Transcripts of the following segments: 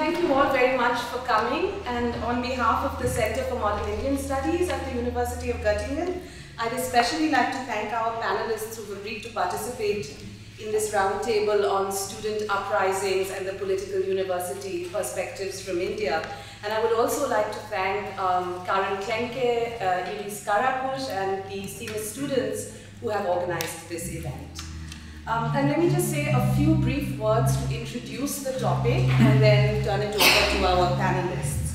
thank you all very much for coming, and on behalf of the Center for Modern Indian Studies at the University of Göttingen, I'd especially like to thank our panelists who've agreed to participate in this roundtable on student uprisings and the political university perspectives from India. And I would also like to thank Karen Klenke, Iris Karakush, and the CeMIS students who have organized this event. And let me just say a few brief words to introduce the topic and then turn it over to our panelists.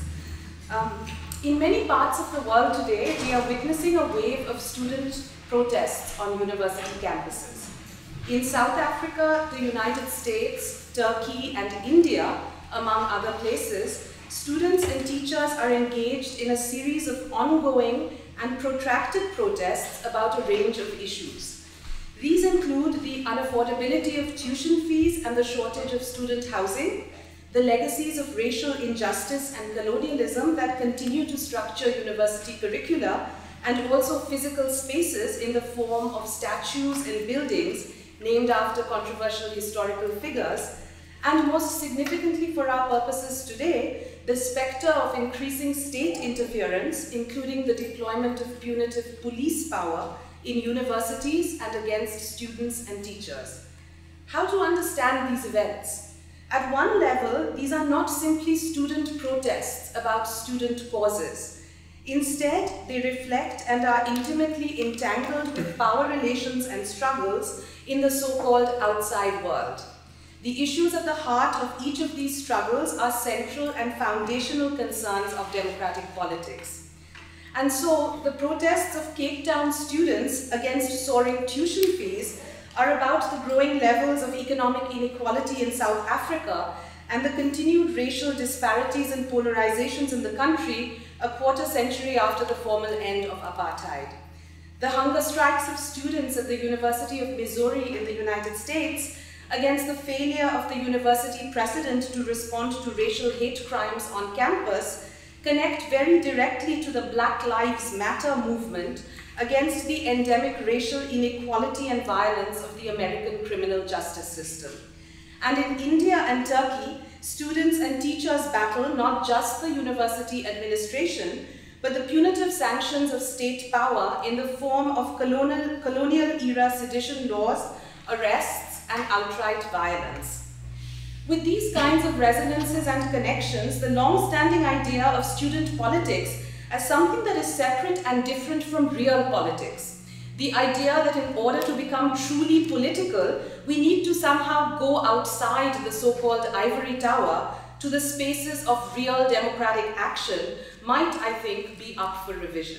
In many parts of the world today, we are witnessing a wave of student protests on university campuses. In South Africa, the United States, Turkey, and India, among other places, students and teachers are engaged in a series of ongoing and protracted protests about a range of issues. These include the unaffordability of tuition fees and the shortage of student housing, the legacies of racial injustice and colonialism that continue to structure university curricula, and also physical spaces in the form of statues and buildings named after controversial historical figures, and most significantly for our purposes today, the specter of increasing state interference, including the deployment of punitive police power in universities and against students and teachers. How to understand these events? At one level, these are not simply student protests about student causes. Instead, they reflect and are intimately entangled with power relations and struggles in the so-called outside world. The issues at the heart of each of these struggles are central and foundational concerns of democratic politics. And so, the protests of Cape Town students against soaring tuition fees are about the growing levels of economic inequality in South Africa and the continued racial disparities and polarizations in the country a quarter century after the formal end of apartheid. The hunger strikes of students at the University of Missouri in the United States against the failure of the university president to respond to racial hate crimes on campus connect very directly to the Black Lives Matter movement against the endemic racial inequality and violence of the American criminal justice system. And in India and Turkey, students and teachers battle not just the university administration, but the punitive sanctions of state power in the form of colonial-era sedition laws, arrests, and outright violence. With these kinds of resonances and connections, the long-standing idea of student politics as something that is separate and different from real politics. The idea that in order to become truly political, we need to somehow go outside the so-called ivory tower to the spaces of real democratic action might, I think, be up for revision.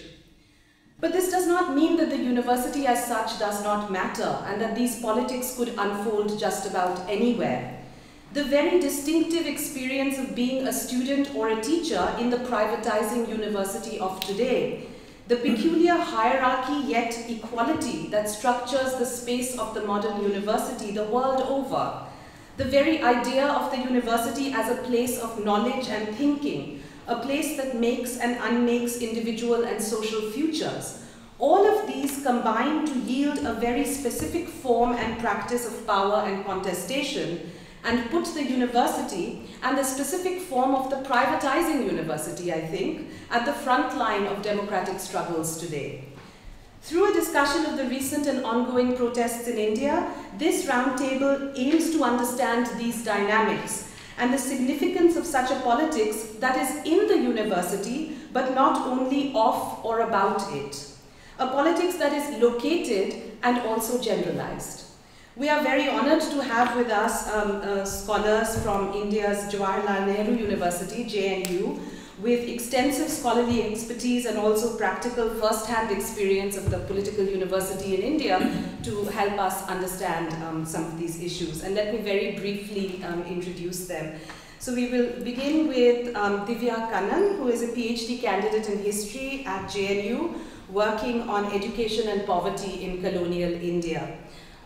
But this does not mean that the university as such does not matter and that these politics could unfold just about anywhere. The very distinctive experience of being a student or a teacher in the privatizing university of today, the peculiar hierarchy yet equality that structures the space of the modern university the world over, the very idea of the university as a place of knowledge and thinking, a place that makes and unmakes individual and social futures. All of these combine to yield a very specific form and practice of power and contestation, and put the university and the specific form of the privatizing university, I think, at the front line of democratic struggles today. Through a discussion of the recent and ongoing protests in India, this roundtable aims to understand these dynamics and the significance of such a politics that is in the university, but not only of or about it. A politics that is located and also generalized. We are very honored to have with us scholars from India's Jawaharlal Nehru University, JNU, with extensive scholarly expertise and also practical first-hand experience of the political university in India to help us understand some of these issues. And let me very briefly introduce them. So we will begin with Divya Kannan, who is a PhD candidate in history at JNU, working on education and poverty in colonial India.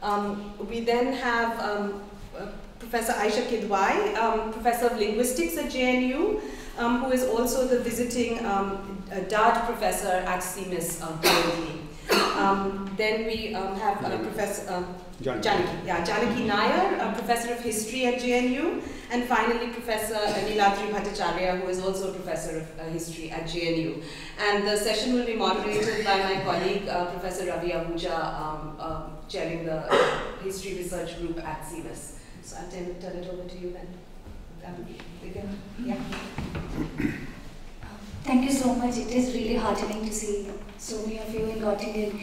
We then have Professor Ayesha Kidwai, Professor of Linguistics at JNU, who is also the visiting DAD professor at CeMIS currently. then we have Professor Janaki. Janaki Nair, Professor of History at JNU, and finally Professor Neeladri Bhattacharya, who is also a Professor of History at JNU. And the session will be moderated by my colleague, Professor Ravi Ahuja, chairing the History Research Group at CeMIS. So I'll turn it over to you then. Yeah. Thank you so much. It is really heartening to see so many of you in Göttingen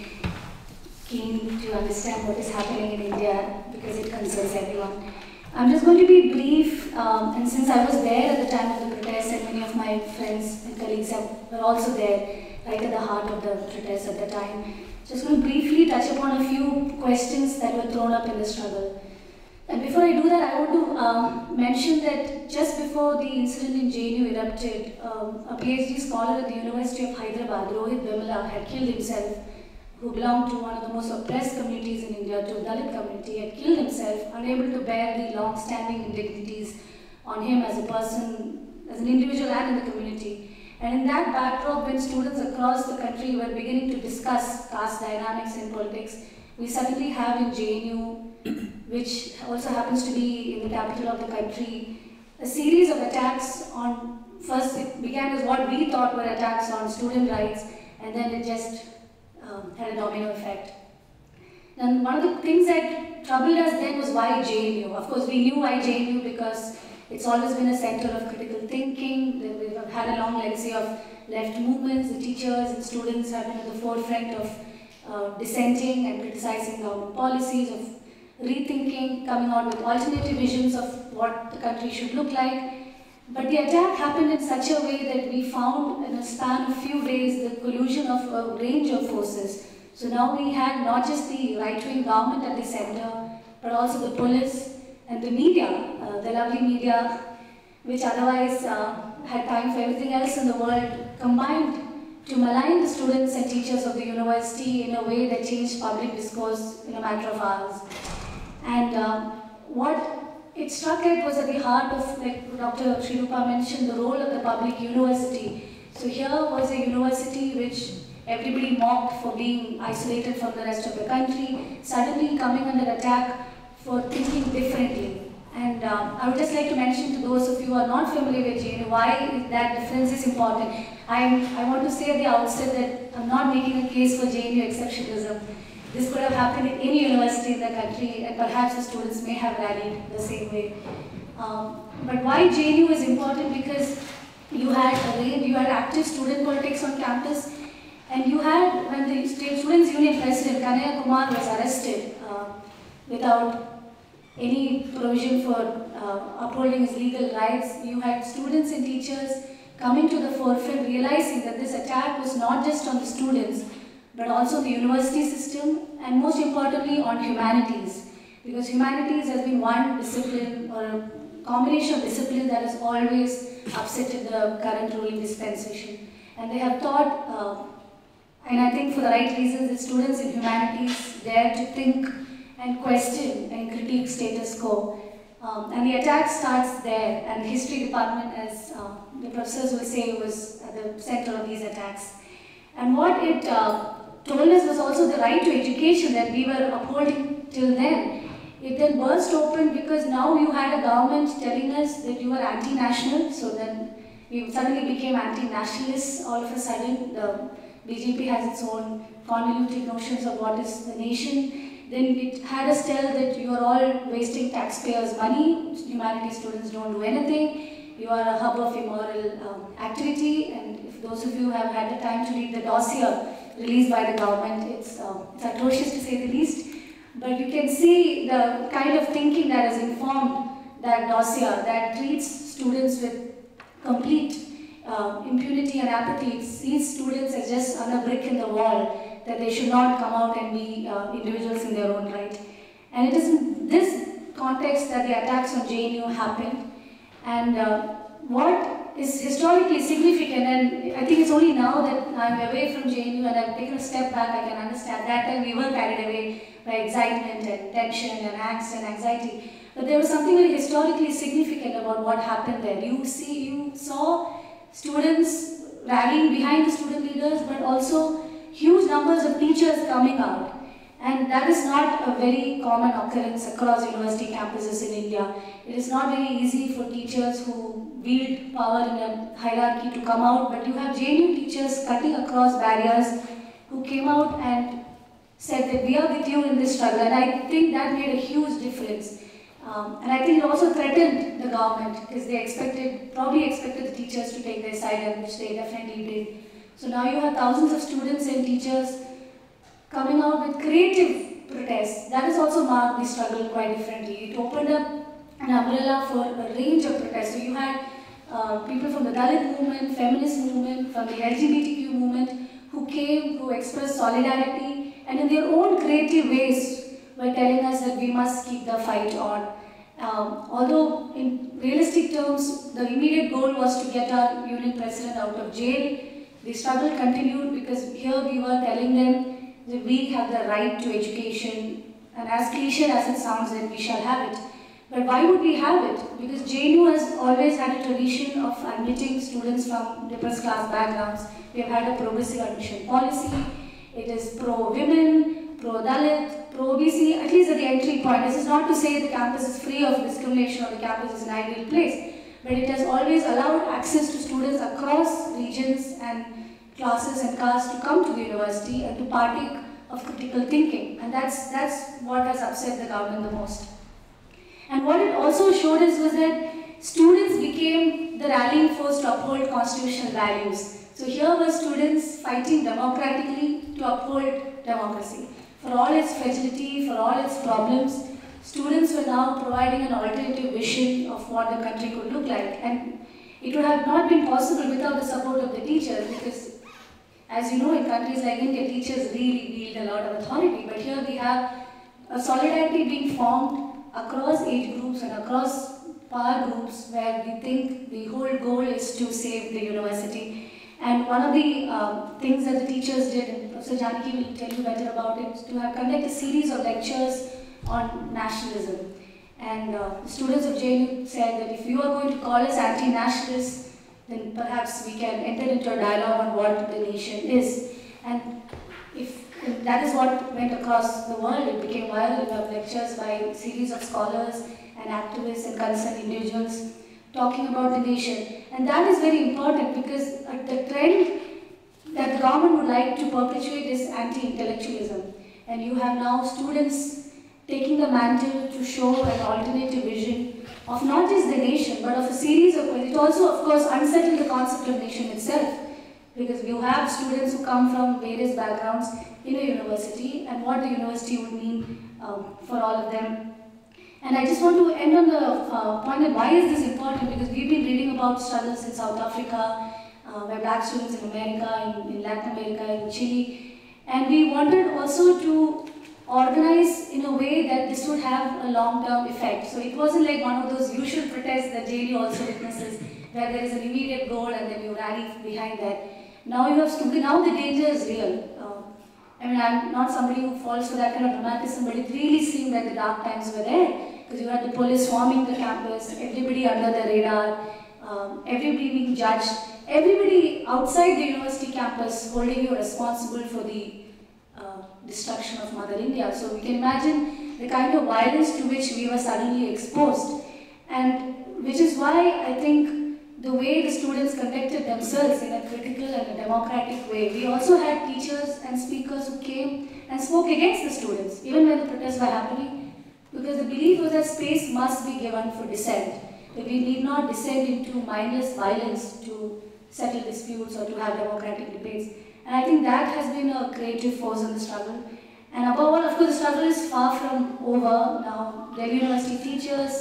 keen to understand what is happening in India, because it concerns everyone. I'm just going to be brief, and since I was there at the time of the protest, and many of my friends and colleagues were also there, right at the heart of the protest at the time, just going to briefly touch upon a few questions that were thrown up in the struggle. And before I do that, I want to mention that just before the incident in JNU erupted, a PhD scholar at the University of Hyderabad, Rohit Vemula, had killed himself, who belonged to one of the most oppressed communities in India, to the Dalit community, had killed himself, unable to bear the long-standing indignities on him as a person, as an individual and in the community. And in that backdrop, when students across the country were beginning to discuss caste dynamics in politics, we suddenly have in JNU, which also happens to be in the capital of the country, a series of attacks on, first it began as what we thought were attacks on student rights, and then it just had a domino effect. And one of the things that troubled us then was why JNU. Of course, we knew why JNU because it's always been a center of critical thinking. We've had a long legacy of left movements. The teachers and students have been at the forefront of dissenting and criticizing government policies, of rethinking, coming out with alternative visions of what the country should look like. But the attack happened in such a way that we found in a span of few days the collusion of a range of forces. So now we had not just the right-wing government at the center, but also the police and the media, the lovely media, which otherwise had time for everything else in the world, combined to malign the students and teachers of the university in a way that changed public discourse in a matter of hours. And what it struck at was at the heart of, like Dr. Srirupa mentioned, the role of the public university. So here was a university which everybody mocked for being isolated from the rest of the country, suddenly coming under attack for thinking differently. And I would just like to mention to those of you who are not familiar with JNU why that difference is important. I want to say at the outset that I'm not making a case for JNU exceptionalism. This could have happened in any university in the country, and perhaps the students may have rallied the same way. But why JNU is important? Because you had active student politics on campus, and you had, when the State Students' Union President Kanhaiya Kumar was arrested without any provision for upholding his legal rights, you had students and teachers coming to the forefront, realizing that this attack was not just on the students, but also the university system, and most importantly on humanities. Because humanities has been one discipline, or a combination of disciplines that has always upsetted the current ruling dispensation. And they have thought, and I think for the right reasons, the students in humanities dare to think and question and critique status quo. And the attack starts there, and the history department, as the professors will say, was at the center of these attacks. And what it told us was also the right to education that we were upholding till then. It then burst open because now you had a government telling us that you were anti-national, so then we suddenly became anti-nationalists all of a sudden. The BJP has its own convoluted notions of what is the nation. Then it had us tell that you are all wasting taxpayers' money, humanities students don't do anything, you are a hub of immoral activity, and if those of you who have had the time to read the dossier released by the government, it's atrocious to say the least. But you can see the kind of thinking that has informed that dossier, that treats students with complete impunity and apathy. It sees students as just another brick in the wall, that they should not come out and be individuals in their own right. And it is in this context that the attacks on JNU happened. And what is historically significant, and I think it's only now that I'm away from JNU and I've taken a step back, I can understand that time we were carried away by excitement and tension and angst and anxiety. But there was something very historically significant about what happened there. You saw students rallying behind the student leaders, but also huge numbers of teachers coming out. And that is not a very common occurrence across university campuses in India. It is not very easy for teachers who wield power in a hierarchy to come out, but you have JNU teachers cutting across barriers who came out and said that we are with you in this struggle, and I think that made a huge difference. And I think it also threatened the government because they probably expected the teachers to take their side, and which they definitely did. So now you have thousands of students and teachers coming out with creative protests. That has also marked the struggle quite differently. It opened up an umbrella for a range of protests. So you had people from the Dalit movement, feminist movement, from the LGBTQ movement who came, who expressed solidarity, and in their own creative ways were telling us that we must keep the fight on. Although in realistic terms, the immediate goal was to get our union president out of jail, the struggle continued because here we were telling them that we have the right to education, and as cliche as it sounds, that we shall have it. But why would we have it? Because JNU has always had a tradition of admitting students from depressed class backgrounds. We have had a progressive admission policy. It is pro-women, pro-Dalit, pro-OBC, at least at the entry point. This is not to say the campus is free of discrimination or the campus is an ideal place, but it has always allowed access to students across regions and classes and castes to come to the university and to partake of critical thinking. And that's what has upset the government the most. And what it also showed us was that students became the rallying force to uphold constitutional values. So here were students fighting democratically to uphold democracy. For all its fragility, for all its problems, students were now providing an alternative vision of what the country could look like. And it would have not been possible without the support of the teachers, because as you know, in countries like India, teachers really wield a lot of authority. But here we have a solidarity being formed across age groups and across power groups, where we think the whole goal is to save the university. And one of the things that the teachers did, and Professor Janaki will tell you better about it, is to have conduct a series of lectures on nationalism. And the students of JNU said that if you are going to call us anti-nationalists, then perhaps we can enter into a dialogue on what the nation is. And if that is what went across the world, it became viral. You have lectures by a series of scholars and activists and concerned individuals talking about the nation. And that is very important, because the trend that the government would like to perpetuate is anti-intellectualism. And you have now students taking the mantle to show an alternative vision of not just the nation, but of a series of, it also of course unsettled the concept of nation itself, because you have students who come from various backgrounds in a university and what the university would mean for all of them. And I just want to end on the point that why is this important, because we've been reading about struggles in South Africa, where black students in America, in Latin America, in Chile, and we wanted also to organize in a way that this would have a long-term effect. So it wasn't like one of those usual protests that JNU also witnesses, where there is an immediate goal and then you rally behind that. Now you have now the danger is real. I mean, I'm not somebody who falls for that kind of romanticism, but it really seemed that the dark times were there, because you had the police swarming the campus, everybody under the radar, everybody being judged, everybody outside the university campus holding you responsible for the destruction of Mother India. So we can imagine the kind of violence to which we were suddenly exposed, and which is why I think the way the students conducted themselves in a critical and a democratic way. We also had teachers and speakers who came and spoke against the students, even when the protests were happening, because the belief was that space must be given for dissent, that we need not descend into mindless violence to settle disputes or to have democratic debates. And I think that has been a creative force in the struggle. And above all, of course, the struggle is far from over. Now, Delhi University teachers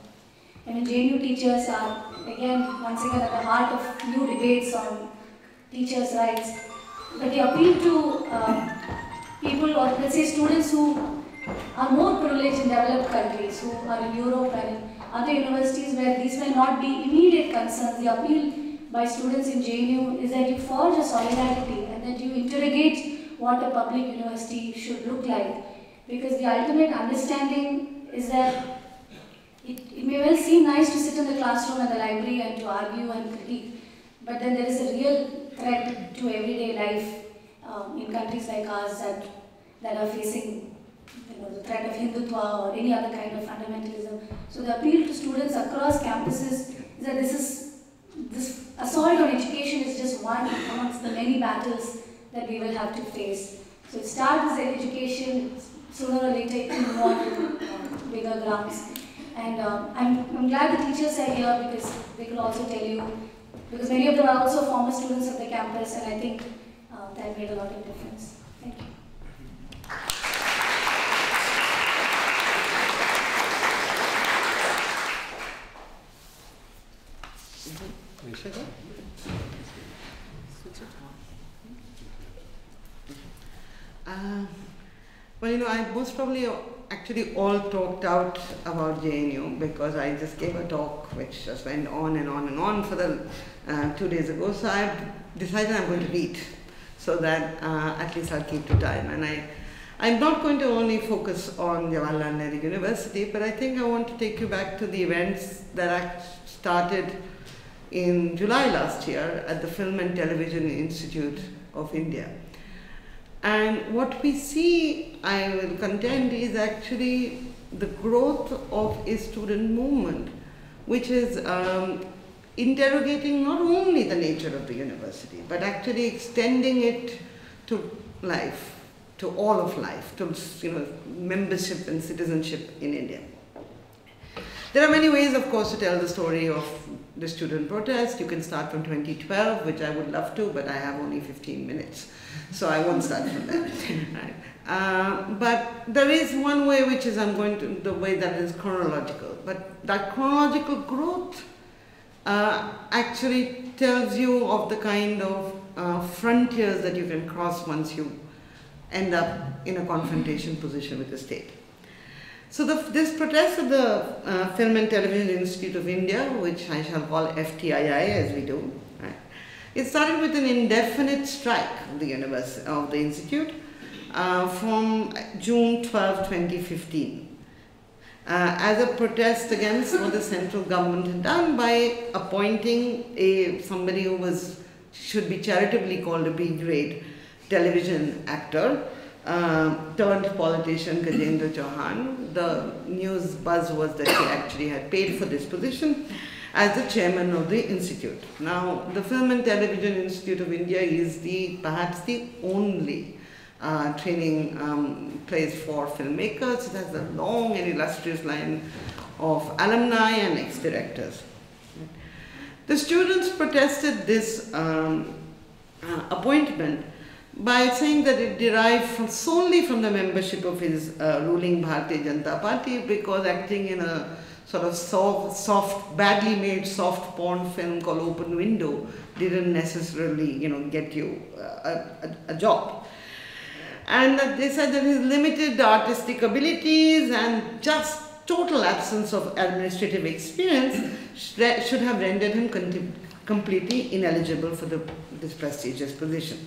and JNU teachers are, once again, at the heart of new debates on teachers' rights. But the appeal to people, or let's say students who are more privileged in developed countries, who are in Europe and in other universities where these may not be immediate concerns, the appeal by students in JNU is that you forge a solidarity and that you interrogate what a public university should look like. Because the ultimate understanding is that it may well seem nice to sit in the classroom and the library and to argue and critique, but then there is a real threat to everyday life in countries like ours that are facing the threat of Hindutva or any other kind of fundamentalism. So the appeal to students across campuses is that this assault on education is just one amongst the many battles that we will have to face. So it starts with education, sooner or later it will move on to bigger grounds. And I'm glad the teachers are here because they can also tell you, because many of them are also former students of the campus, and I think that made a lot of difference. Thank you. Well, I most probably actually all talked out about JNU because I just gave a talk which just went on and on and on for the 2 days ago. So I decided I'm going to read so that at least I'll keep to time. And I'm not going to only focus on Jawaharlal Nehru University, but I think I want to take you back to the events that started in July last year at the Film and Television Institute of India. And what we see, I will contend, is actually the growth of a student movement, which is interrogating not only the nature of the university, but actually extending it to life, to all of life, to membership and citizenship in India. There are many ways, of course, to tell the story of the student protest. You can start from 2012, which I would love to, but I have only 15 minutes. So I won't start from there. Right. But there is one way which is the way that is chronological. But that chronological growth actually tells you of the kind of frontiers that you can cross once you end up in a confrontation position with the state. So this protest of the Film and Television Institute of India, which I shall call FTII as we do, right? It started with an indefinite strike of the institute from June 12, 2015, as a protest against what the central government had done by appointing somebody who should be charitably called a B-grade television actor, turned politician Gajendra Chauhan. The news buzz was that he actually had paid for this position as the chairman of the institute. Now, the Film and Television Institute of India is perhaps the only training place for filmmakers. It has a long and illustrious line of alumni and ex-directors. The students protested this appointment by saying that it derived solely from the membership of his ruling Bharatiya Janata Party, because acting in a sort of soft, badly made soft porn film called Open Window didn't necessarily, get you a job. And they said that his limited artistic abilities and just total absence of administrative experience should have rendered him completely ineligible for this prestigious position.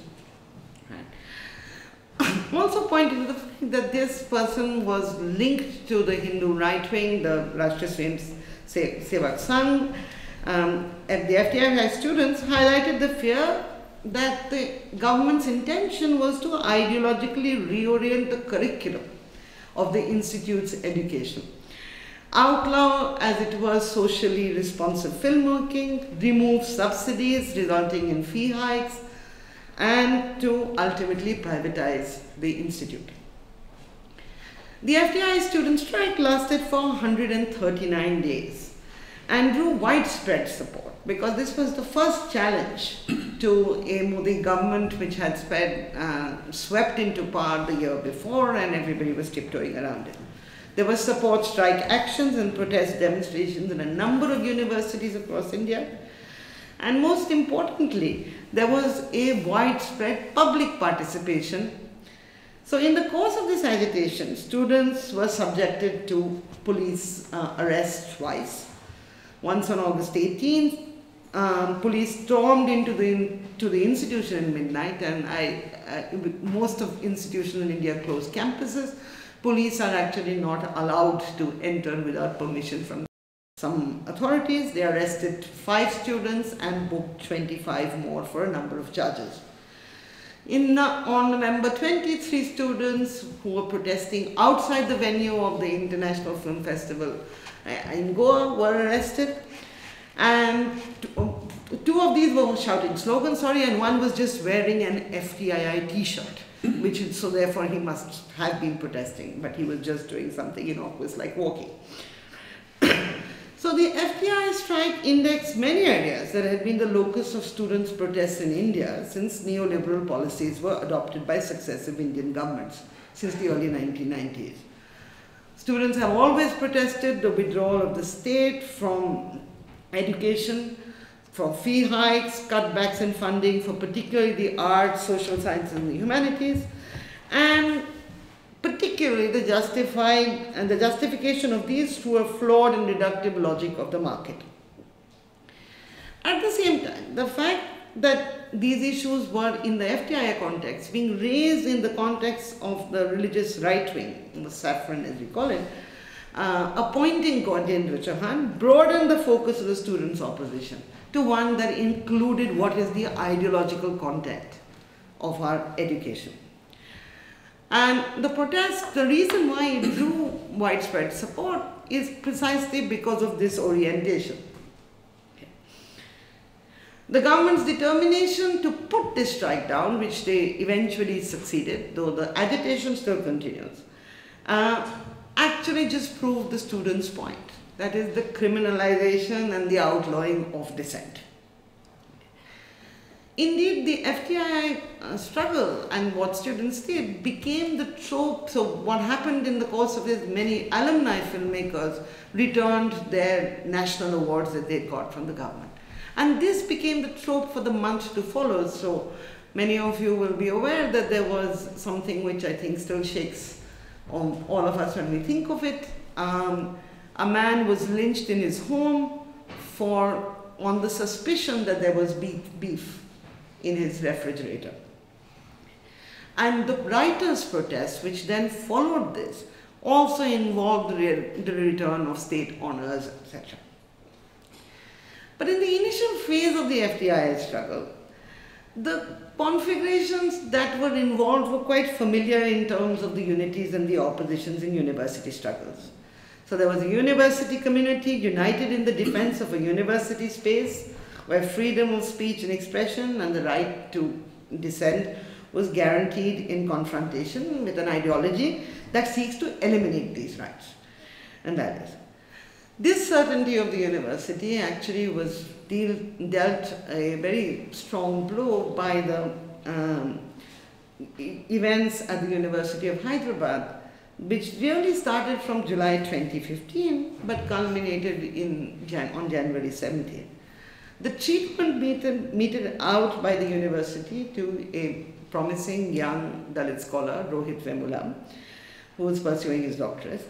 Also pointed to the fact that this person was linked to the Hindu right wing, the Rashtriya Sevak Sangh. And the FTI students highlighted the fear that the government's intention was to ideologically reorient the curriculum of the institute's education, outlaw as it was socially responsive filmmaking, remove subsidies resulting in fee hikes, and to ultimately privatize the institute. The FTI student strike lasted for 139 days and drew widespread support, because this was the first challenge to a Modi government which had swept into power the year before, and everybody was tiptoeing around it. There were support strike actions and protest demonstrations in a number of universities across India. And most importantly, there was a widespread public participation. So in the course of this agitation, students were subjected to police arrest twice. Once on August 18th, police stormed into the institution at midnight, and most of institutions in India closed campuses. Police are actually not allowed to enter without permission from some authorities. They arrested 5 students and booked 25 more for a number of charges. On November 20, 3 students who were protesting outside the venue of the International Film Festival in Goa were arrested. And two of these were shouting slogans, and one was just wearing an FTII t-shirt, so therefore he must have been protesting, but he was just doing something innocuous like walking. So the FTI strike indexed many areas that had been the locus of students' protests in India since neoliberal policies were adopted by successive Indian governments since the early 1990s. Students have always protested the withdrawal of the state from education, from fee hikes, cutbacks in funding for particularly the arts, social sciences and the humanities, and particularly the justification of these through a flawed and reductive logic of the market. At the same time, the fact that these issues were in the FTI context, being raised in the context of the religious right wing, the saffron as we call it, appointing Göttingen Chauhan, broadened the focus of the students' opposition to one that included what is the ideological content of our education. And the protest, the reason why it drew widespread support is precisely because of this orientation. The government's determination to put this strike down, which they eventually succeeded, though the agitation still continues, actually just proved the students' point. That is the criminalization and the outlawing of dissent. Indeed, the FTI struggle and what students did became the trope. So what happened in the course of this, many alumni filmmakers returned their national awards that they got from the government. And this became the trope for the month to follow. So many of you will be aware that there was something which I think still shakes on all of us when we think of it. A man was lynched in his home on the suspicion that there was beef in his refrigerator. And the writers' protest, which then followed this, also involved the return of state honors, etc. But in the initial phase of the FTI struggle, the configurations that were involved were quite familiar in terms of the unities and the oppositions in university struggles. So there was a university community united in the defense of a university space where freedom of speech and expression and the right to dissent was guaranteed in confrontation with an ideology that seeks to eliminate these rights. And that is, this certainty of the university actually was dealt a very strong blow by the events at the University of Hyderabad, which really started from July 2015 but culminated on January 17. The treatment meted out by the university to a promising young Dalit scholar, Rohit Vemula, who was pursuing his doctorate.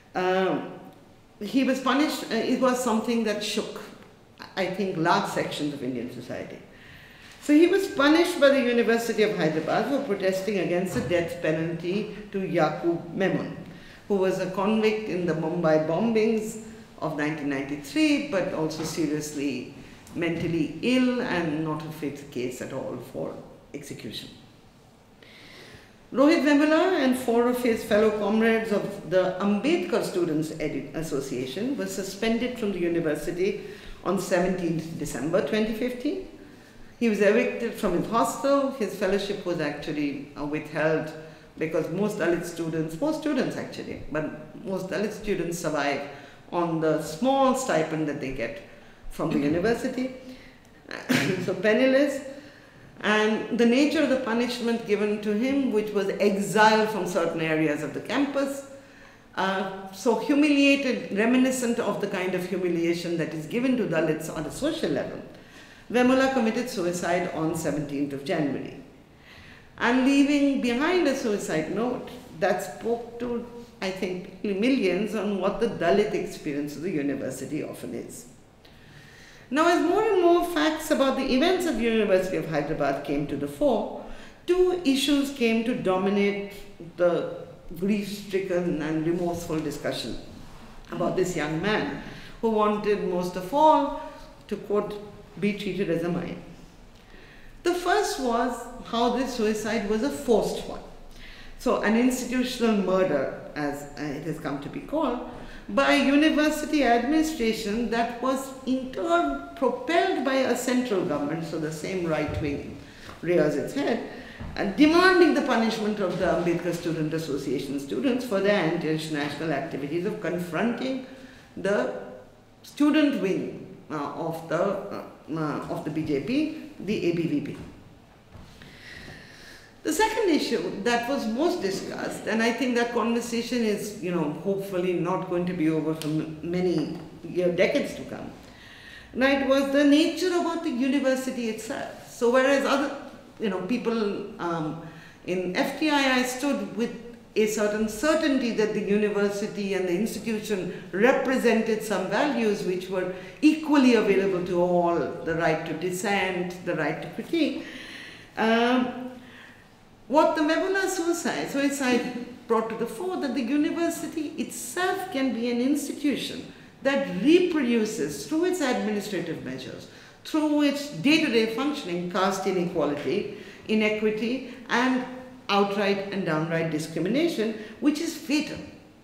He was punished. It was something that shook, I think, large sections of Indian society. So he was punished by the University of Hyderabad for protesting against the death penalty to Yaqub Memon, who was a convict in the Mumbai bombings of 1993, but also seriously mentally ill and not a fit case at all for execution. Rohit Vemula and 4 of his fellow comrades of the Ambedkar Students Association were suspended from the university on 17th December 2015. He was evicted from his hostel. His fellowship was actually withheld because most Dalit students, most Dalit students survive on the small stipend that they get from the university, so penniless. And the nature of the punishment given to him, which was exile from certain areas of the campus, so humiliated, reminiscent of the kind of humiliation that is given to Dalits on a social level. Vemula committed suicide on 17th of January. And leaving behind a suicide note that spoke to, I think, millions on what the Dalit experience of the university often is. Now, as more and more facts about the events at the University of Hyderabad came to the fore, 2 issues came to dominate the grief-stricken and remorseful discussion about this young man who wanted most of all, to quote, be treated as a mine. The first was how this suicide was a forced one. So an institutional murder, as it has come to be called, by university administration that was in turn propelled by a central government, so the same right wing rears its head, and demanding the punishment of the Ambedkar Student Association students for their anti-national activities of confronting the student wing of the BJP, the ABVP. The second issue that was most discussed, and I think that conversation is, hopefully not going to be over for many decades to come, right, was the nature about the university itself. So whereas other, people in FTII stood with a certain certainty that the university and the institution represented some values which were equally available to all, the right to dissent, the right to critique. What the Memula suicide brought to the fore, that the university itself can be an institution that reproduces through its administrative measures, through its day-to-day functioning, caste inequality, inequity, and outright and downright discrimination, which is fatal.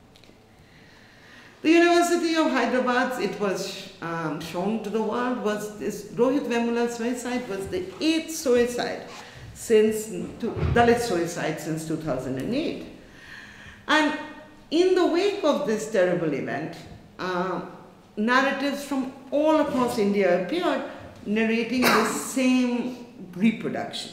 The University of Hyderabad, it was shown to the world, was this Rohit Vemula suicide was the 8th suicide Dalit suicide since 2008. And in the wake of this terrible event, narratives from all across India appeared narrating the same reproduction.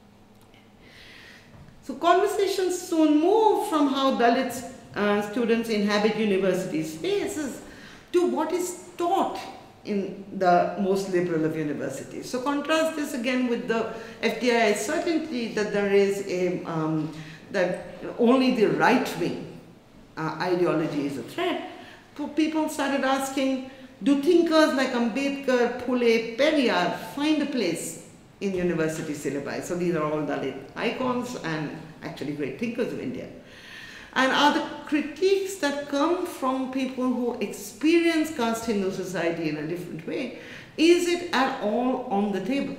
So conversations soon moved from how Dalit students inhabit university spaces to what is taught in the most liberal of universities. So contrast this again with the FTI's certainty that there is that only the right wing ideology is a threat. So people started asking, do thinkers like Ambedkar, Phule, Periyar find a place in university syllabi? So these are all Dalit icons and actually great thinkers of India. And are the critiques that come from people who experience caste Hindu society in a different way, is it at all on the table?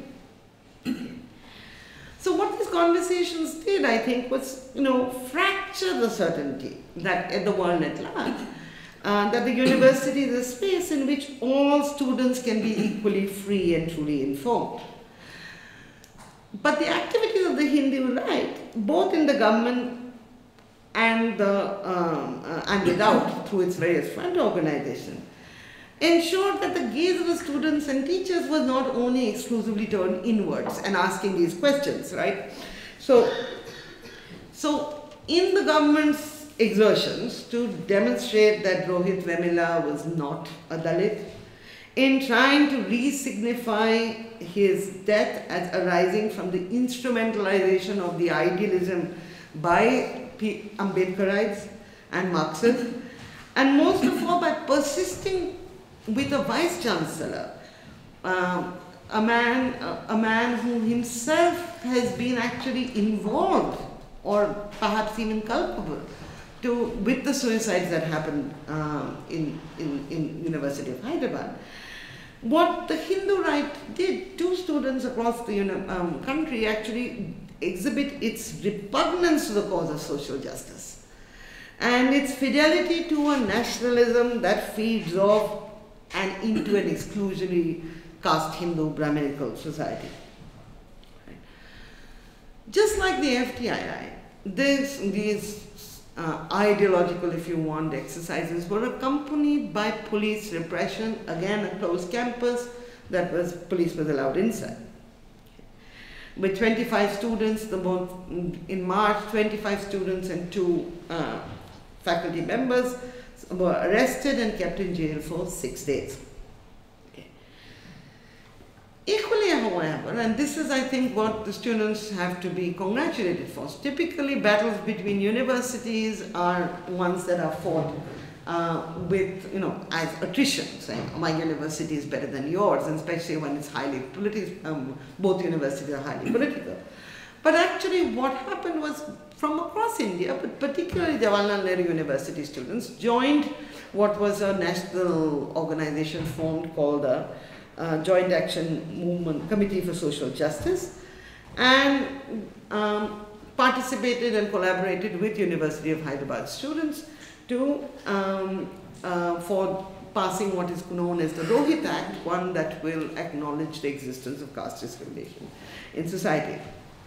So what these conversations did, I think, was, fracture the certainty that in the world at large, that the university is a space in which all students can be equally free and truly informed. But the activities of the Hindu right, both in the government and without, through its various front organizations, ensured that the gaze of the students and teachers was not only exclusively turned inwards and asking these questions, right? So in the government's exertions to demonstrate that Rohit Vemula was not a Dalit, in trying to re-signify his death as arising from the instrumentalization of the idealism by Ambedkarites and Marxists, and most of all by persisting with a vice chancellor, a man who himself has been actually involved or perhaps even culpable with the suicides that happened in University of Hyderabad. What the Hindu right did, two students across the country actually exhibit its repugnance to the cause of social justice and its fidelity to a nationalism that feeds off and into an exclusionary caste Hindu Brahminical society. Right. Just like the FTII, these ideological, if you want, exercises were accompanied by police repression, again a closed campus that police was allowed inside. With 25 students, in March, 25 students and 2 faculty members were arrested and kept in jail for 6 days. Okay. Equally, however, and this is, I think, what the students have to be congratulated for, typically battles between universities are ones that are fought with, as attrition, saying, oh, my university is better than yours, and especially when it's highly political, both universities are highly political. But actually what happened was, from across India, but particularly Jawaharlal Nehru University students joined what was a national organization formed called the Joint Action Movement Committee for Social Justice, and participated and collaborated with University of Hyderabad students to for passing what is known as the Rohit Act, one that will acknowledge the existence of caste discrimination in society.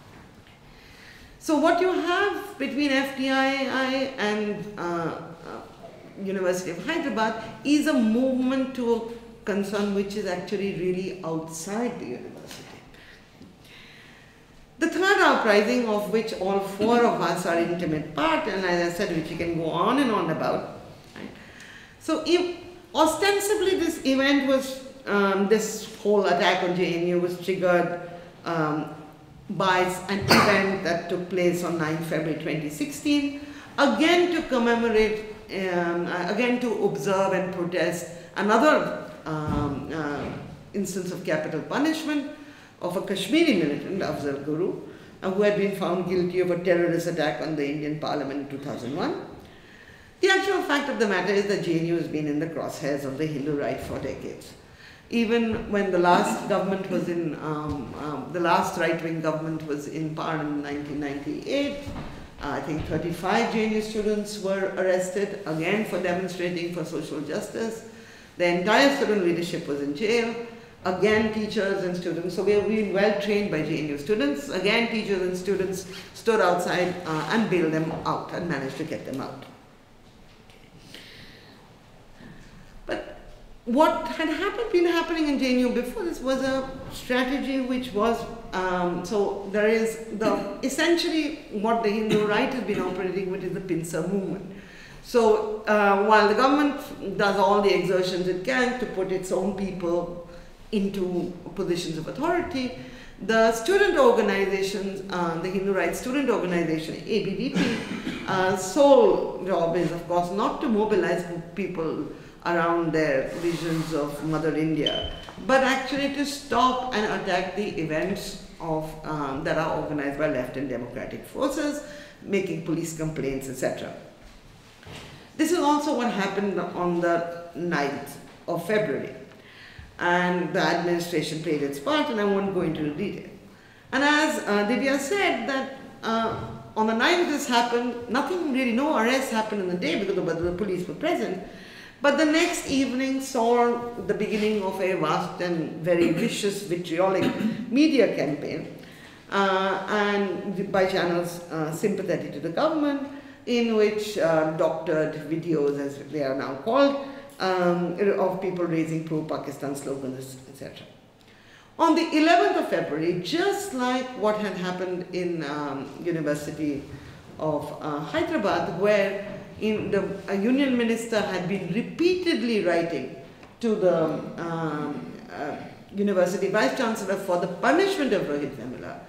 So what you have between FDII and University of Hyderabad is a movement to a concern which is actually really outside the university. The third uprising, of which all four of us are intimate part, and as I said, which you can go on and on about. Right? So if ostensibly this event was, this whole attack on JNU was triggered by an event that took place on 9 February 2016, again to commemorate, again to observe and protest another instance of capital punishment of a Kashmiri militant, Afzal Guru, who had been found guilty of a terrorist attack on the Indian Parliament in 2001. The actual fact of the matter is that JNU has been in the crosshairs of the Hindu right for decades. Even when the last government was in, the last right-wing government was in power in 1998, I think 35 JNU students were arrested, again for demonstrating for social justice. The entire student leadership was in jail. Again, teachers and students, so we have been well trained by JNU students. Again, teachers and students stood outside and bailed them out and managed to get them out. But what had been happening in JNU before this was a strategy which was, so there is essentially what the Hindu right has been operating with is the pincer movement. So while the government does all the exertions it can to put its own people into positions of authority, the student organizations, the Hindu Rights Student Organization, ABDP, sole job is of course not to mobilize people around their visions of Mother India, but actually to stop and attack the events of, that are organized by left and democratic forces, making police complaints, etc. This is also what happened on the 9th of February. And the administration played its part, and I won't go into the detail. And as Divya said, that on the 9th this happened, nothing really, no arrests happened in the day because the police were present. But the next evening saw the beginning of a vast and very vicious, vitriolic media campaign, and by channels sympathetic to the government, in which doctored videos, as they are now called, of people raising pro-Pakistan slogans, etc. On the 11th of February, just like what had happened in University of Hyderabad, where a union minister had been repeatedly writing to the university vice chancellor for the punishment of Rohit Vemula.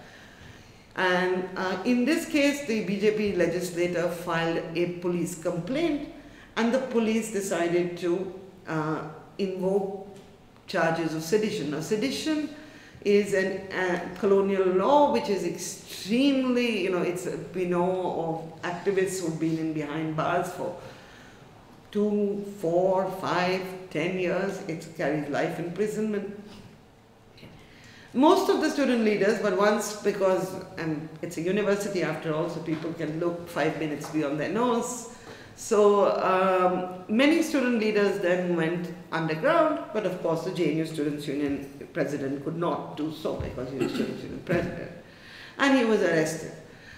And in this case, the BJP legislator filed a police complaint, and the police decided to invoke charges of sedition. Now, sedition is a colonial law which is extremely, we know of activists who've been in behind bars for 2, 4, 5, 10 years. It carries life imprisonment. Most of the student leaders, but once, because it's a university after all, so people can look 5 minutes beyond their nose. So many student leaders then went underground, but of course the JNU Students' Union president could not do so because he was Students' Union president. And he was arrested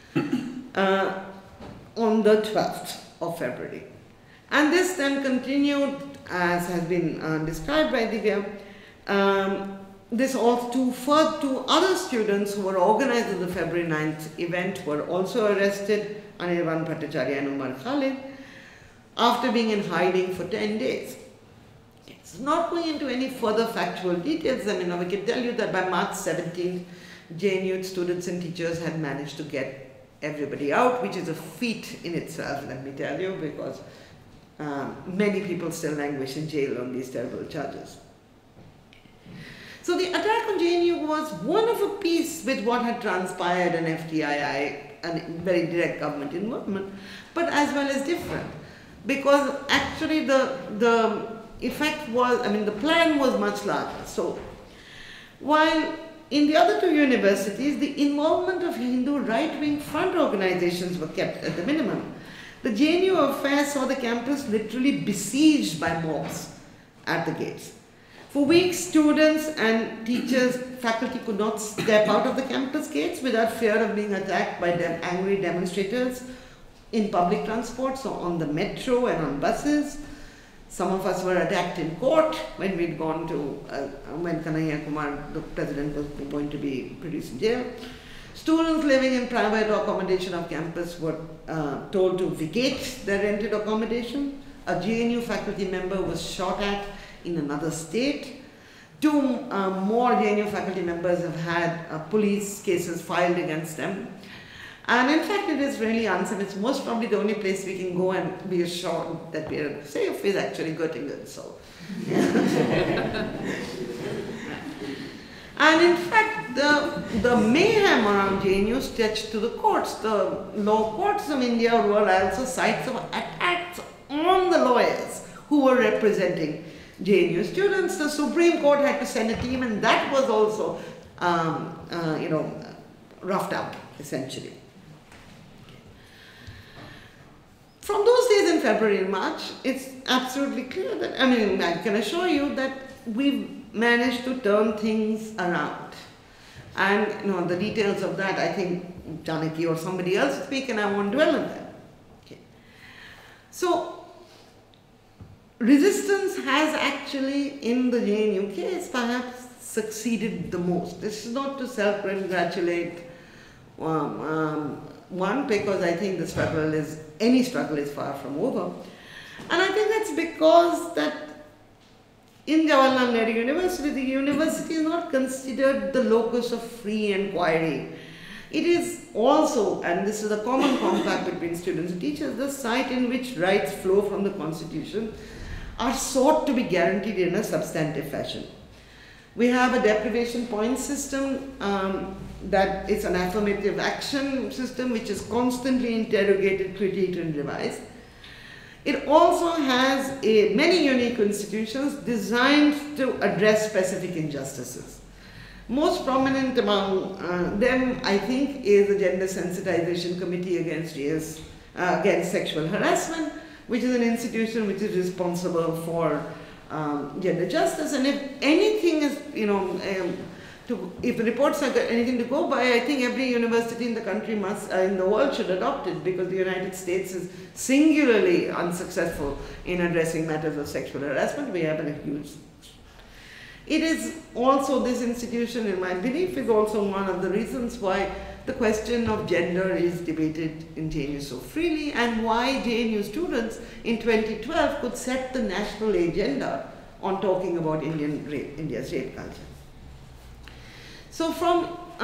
on the 12th of February. And this then continued, as has been described by Divya. This also two other students who were organized in the February 9th event were also arrested, Neeladri Bhattacharya and Umar Khalid, after being in hiding for 10 days. It's not going into any further factual details. I mean, we can tell you that by March 17th, JNU students and teachers had managed to get everybody out, which is a feat in itself, let me tell you, because many people still languish in jail on these terrible charges. So the attack on JNU was one of a piece with what had transpired in FDII and very direct government involvement, but as well as different. Because actually the effect was, the plan was much larger. So while in the other two universities, the involvement of Hindu right-wing front organizations were kept at the minimum. The JNU affair saw the campus literally besieged by mobs at the gates. For weeks, students and teachers, faculty could not step out of the campus gates without fear of being attacked by angry demonstrators in public transport, so on the metro and on buses. Some of us were attacked in court when we'd gone to, when Kanhaiya Kumar, the president, was going to be produced in jail. Students living in private accommodation of campus were told to vacate their rented accommodation. A JNU faculty member was shot at in another state. Two more JNU faculty members have had police cases filed against them. And in fact, it is really unsafe. It's most probably the only place we can go and be assured that we are safe is actually Göttingen. So, and in fact, the mayhem around JNU stretched to the courts. The law courts of India were also sites of attacks on the lawyers who were representing JNU students. The Supreme Court had to send a team, and that was also, roughed up, essentially. From those days in February and March, it's absolutely clear that, I can assure you that we've managed to turn things around. And the details of that, I think Janaki or somebody else will speak, and I won't dwell on them. Okay. So, resistance has actually, in the JNU case, perhaps succeeded the most. This is not to self-congratulate one, because I think any struggle is far from over. And I think that's because that in Jawaharlal Nehru University, the university is not considered the locus of free inquiry. It is also, and this is a common compact between students and teachers, the site in which rights flow from the Constitution are sought to be guaranteed in a substantive fashion. We have a deprivation point system that is an affirmative action system which is constantly interrogated, critiqued, and revised. It also has many unique institutions designed to address specific injustices. Most prominent among them, I think, is the Gender Sensitization Committee against Sexual Harassment, which is an institution which is responsible for gender justice. And if anything is, if the reports are anything to go by, I think every university in the country in the world should adopt it, because the United States is singularly unsuccessful in addressing matters of sexual harassment. We have a huge. It is also, this institution, in my belief, is also one of the reasons why the question of gender is debated in JNU so freely, and why JNU students in 2012 could set the national agenda on talking about India's rape culture. So from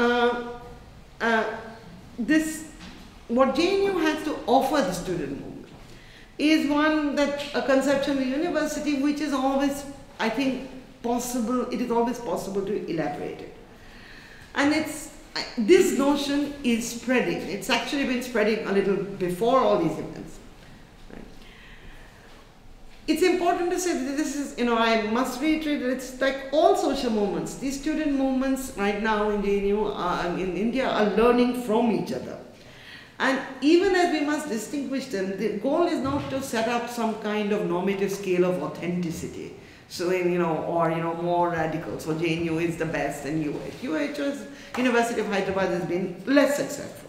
what JNU has to offer the student movement is a conception of the university which is always, I think, possible, it is always possible to elaborate it. And this notion is spreading. It's actually been spreading a little before all these events. Right? It's important to say that this is, I must reiterate that it's like all social movements. These student movements right now in JNU, in India, are learning from each other. And even as we must distinguish them, the goal is not to set up some kind of normative scale of authenticity. So, more radical. So JNU is the best, and University of Hyderabad has been less successful.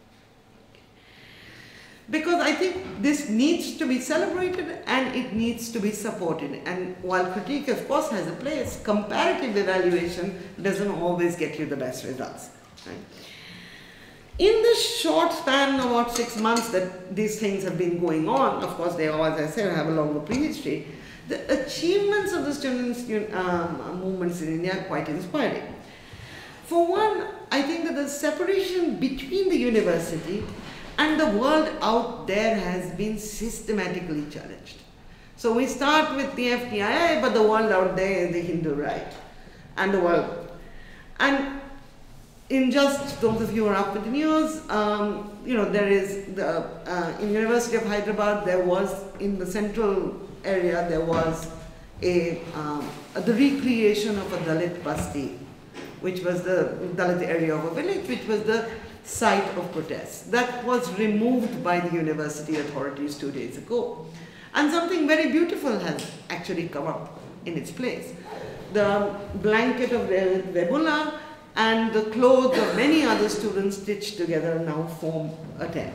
Because I think this needs to be celebrated and it needs to be supported. And while critique, of course, has a place, comparative evaluation doesn't always get you the best results. Right? In the short span of about 6 months that these things have been going on, of course, they all, as I said, have a longer prehistory. The achievements of the student movements in India are quite inspiring. For one, I think that the separation between the university and the world out there has been systematically challenged. So we start with the FTII, but the world out there is the Hindu right, and the world. And in just those of you who are up with the news, there is in University of Hyderabad, there was, in the central area, there was the recreation of a Dalit basti which was the Dalit area of a village, which was the site of protests. That was removed by the university authorities 2 days ago. And something very beautiful has actually come up in its place. The blanket of Rebula and the clothes of many other students stitched together now form a tent.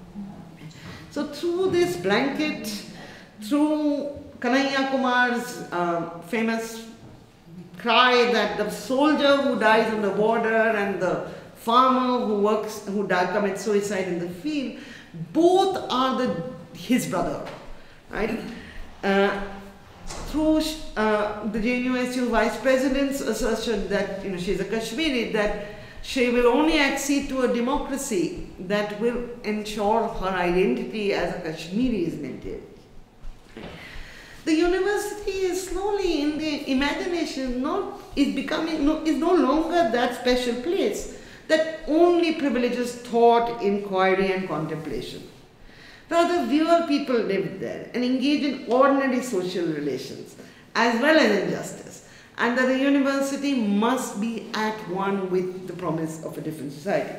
So through this blanket, through Kanhaiya Kumar's famous cry that the soldier who dies on the border and the farmer who commits suicide in the field, both are his brother, right? Through the JNU vice president's assertion that she's a Kashmiri, that she will only accede to a democracy that will ensure her identity as a Kashmiri is maintained. The university is slowly in the imagination is no longer that special place that only privileges thought, inquiry and contemplation. Rather, real people live there and engage in ordinary social relations as well as injustice, and that the university must be at one with the promise of a different society.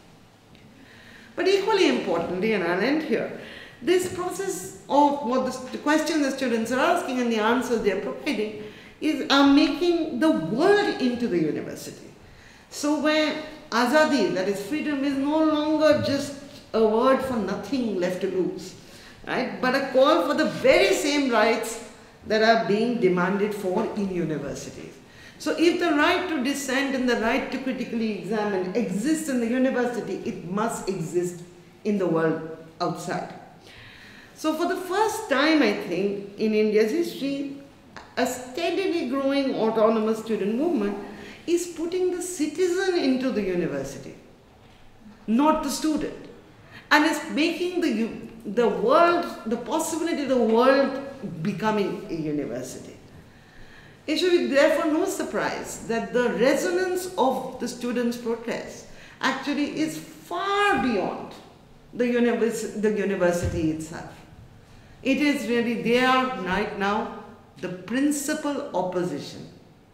But equally importantly, and I'll end here, this process of what the questions the students are asking and the answers they are providing are making the world into the university. So where azadi, that is freedom, is no longer just a word for nothing left to lose, right? But a call for the very same rights that are being demanded for in universities. So if the right to dissent and the right to critically examine exists in the university, it must exist in the world outside. So for the first time, I think, in India's history, a steadily growing autonomous student movement is putting the citizen into the university, not the student. And it's making the world, the possibility of the world becoming a university. It should be therefore no surprise that the resonance of the students' protest actually is far beyond the university itself. It is really, they are right now the principal opposition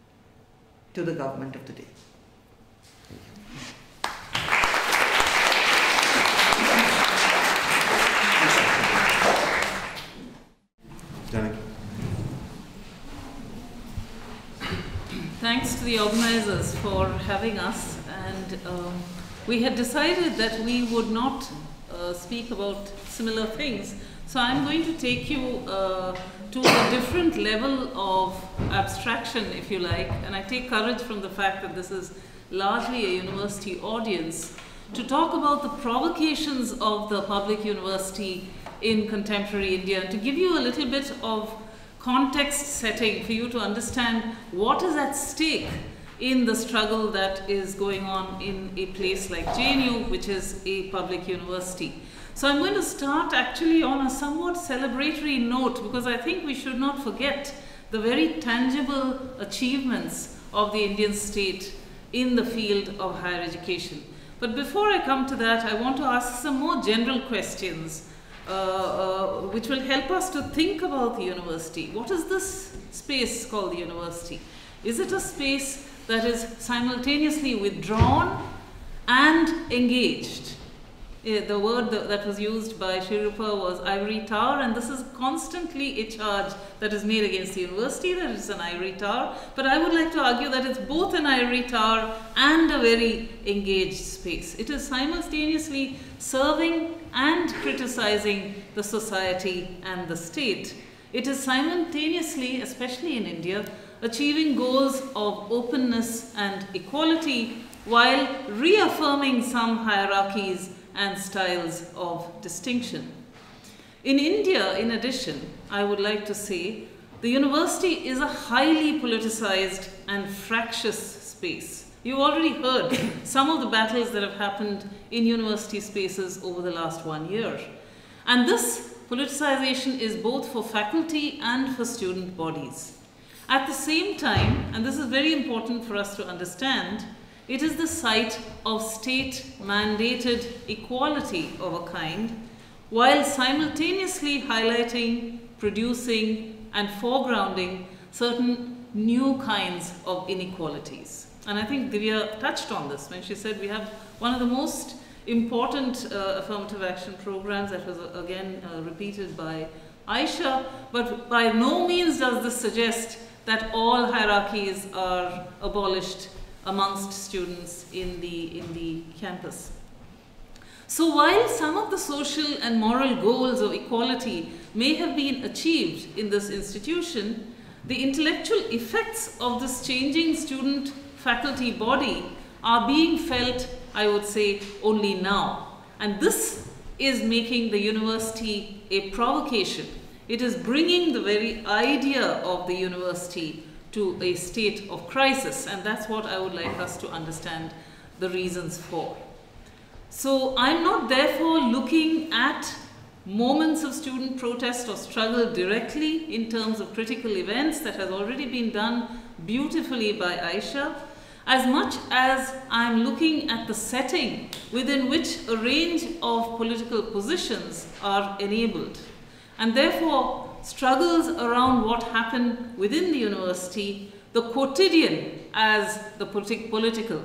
to the government of the day. Janaki. Thanks to the organizers for having us, and we had decided that we would not speak about similar things. So I'm going to take you to a different level of abstraction, if you like, and I take courage from the fact that this is largely a university audience, to talk about the provocations of the public university in contemporary India, and to give you a little bit of context setting for you to understand what is at stake in the struggle that is going on in a place like JNU, which is a public university. So I'm going to start actually on a somewhat celebratory note, because I think we should not forget the very tangible achievements of the Indian state in the field of higher education. But before I come to that, I want to ask some more general questions which will help us to think about the university. What is this space called the university? Is it a space that is simultaneously withdrawn and engaged? The word that was used by Srirupa was ivory tower, and this is constantly a charge that is made against the university, that it's an ivory tower. But I would like to argue that it's both an ivory tower and a very engaged space. It is simultaneously serving and criticizing the society and the state. It is simultaneously, especially in India, achieving goals of openness and equality while reaffirming some hierarchies and styles of distinction. In India, in addition, I would like to say, the university is a highly politicized and fractious space. You already heard some of the battles that have happened in university spaces over the last 1 year. And this politicization is both for faculty and for student bodies. At the same time, and this is very important for us to understand, it is the site of state-mandated equality of a kind, while simultaneously highlighting, producing, and foregrounding certain new kinds of inequalities. And I think Divya touched on this when she said we have one of the most important affirmative action programs that was again repeated by Ayesha, but by no means does this suggest that all hierarchies are abolished amongst students in the campus. So while some of the social and moral goals of equality may have been achieved in this institution, the intellectual effects of this changing student-faculty body are being felt, I would say, only now. And this is making the university a provocation. It is bringing the very idea of the university to a state of crisis, and that's what I would like us to understand the reasons for. So I'm not therefore looking at moments of student protest or struggle directly in terms of critical events that has already been done beautifully by Ayesha, as much as I'm looking at the setting within which a range of political positions are enabled. And therefore, struggles around what happened within the university, the quotidian as the political.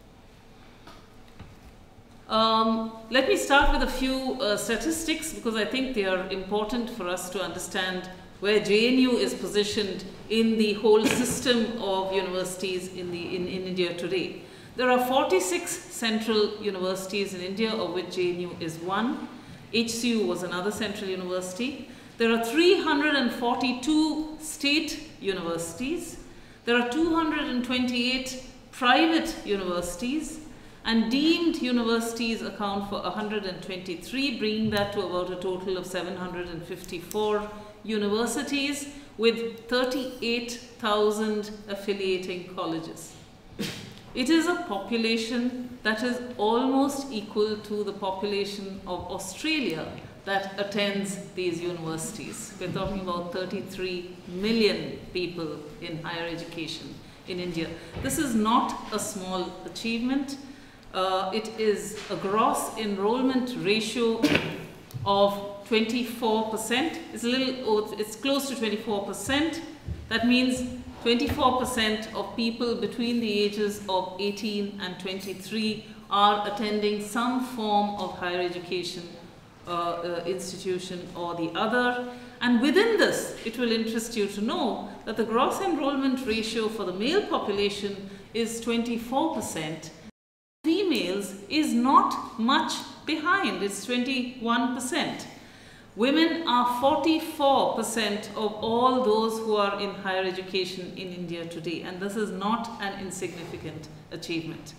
Let me start with a few statistics, because I think they are important for us to understand where JNU is positioned in the whole system of universities in India today. There are 46 central universities in India, of which JNU is one. HCU was another central university. There are 342 state universities. There are 228 private universities, and deemed universities account for 123, bringing that to about a total of 754 universities with 38,000 affiliating colleges. It is a population that is almost equal to the population of Australia that attends these universities. We're talking about 33 million people in higher education in India. This is not a small achievement. It is a gross enrollment ratio of 24%. It's close to 24%. That means 24% of people between the ages of 18 and 23 are attending some form of higher education institution or the other. And within this, it will interest you to know that the gross enrollment ratio for the male population is 24%. Females is not much behind, it's 21%. Women are 44% of all those who are in higher education in India today, and this is not an insignificant achievement.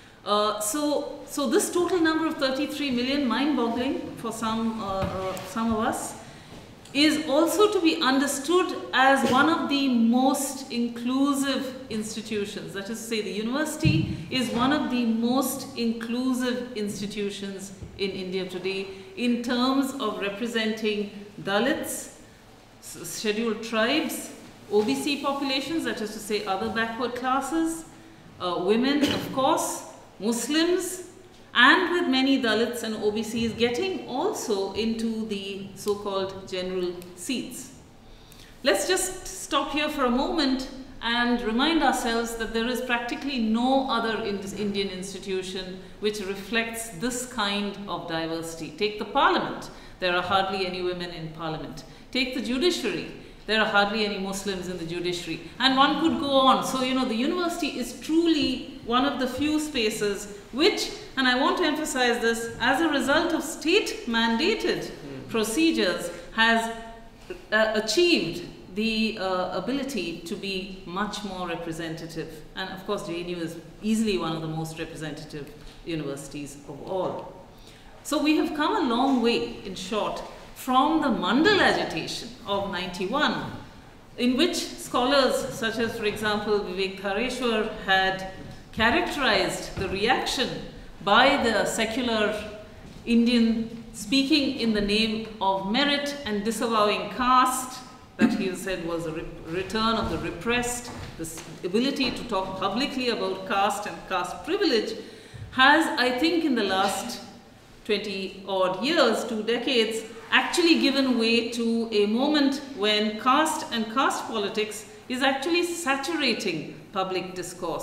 So this total number of 33 million, mind-boggling for some of us, is also to be understood as one of the most inclusive institutions. That is to say, the university is one of the most inclusive institutions in India today in terms of representing Dalits, scheduled tribes, OBC populations, that is to say other backward classes, women, of course, Muslims, and with many Dalits and OBCs getting also into the so-called general seats. Let's just stop here for a moment and remind ourselves that there is practically no other Indian institution which reflects this kind of diversity. Take the parliament, there are hardly any women in parliament. Take the judiciary, there are hardly any Muslims in the judiciary. And one could go on. So, you know, the university is truly one of the few spaces which, and I want to emphasize this, as a result of state-mandated procedures, has achieved the ability to be much more representative. And of course, JNU is easily one of the most representative universities of all. So we have come a long way, in short, from the Mandal agitation of '91, in which scholars such as, for example, Vivek Thareshwar had characterized the reaction by the secular Indian speaking in the name of merit and disavowing caste, that he said was a return of the repressed, this ability to talk publicly about caste and caste privilege, has, I think, in the last 20-odd years, 2 decades, actually given way to a moment when caste and caste politics is actually saturating public discourse.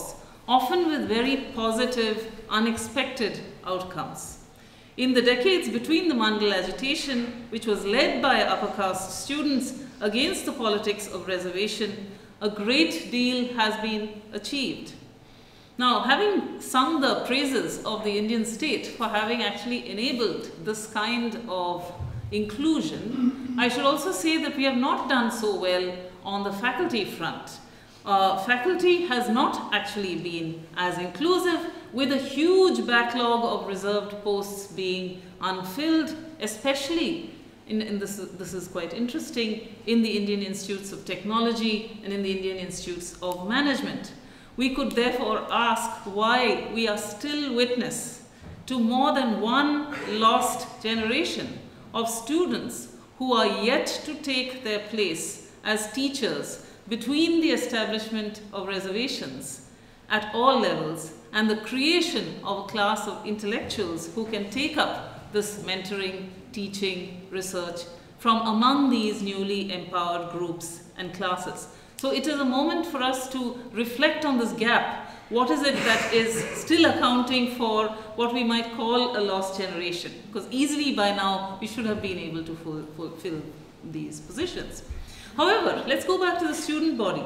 often with very positive, unexpected outcomes. In the decades between the Mandal agitation, which was led by upper caste students against the politics of reservation, a great deal has been achieved. Now, having sung the praises of the Indian state for having actually enabled this kind of inclusion, I should also say that we have not done so well on the faculty front. Faculty has not actually been as inclusive, with a huge backlog of reserved posts being unfilled, especially this is quite interesting, in the Indian Institutes of Technology and in the Indian Institutes of Management. We could therefore ask why we are still witness to more than one lost generation of students who are yet to take their place as teachers between the establishment of reservations at all levels and the creation of a class of intellectuals who can take up this mentoring, teaching, research from among these newly empowered groups and classes. So it is a moment for us to reflect on this gap. What is it that is still accounting for what we might call a lost generation? Because easily by now we should have been able to fulfill these positions. However, let's go back to the student body.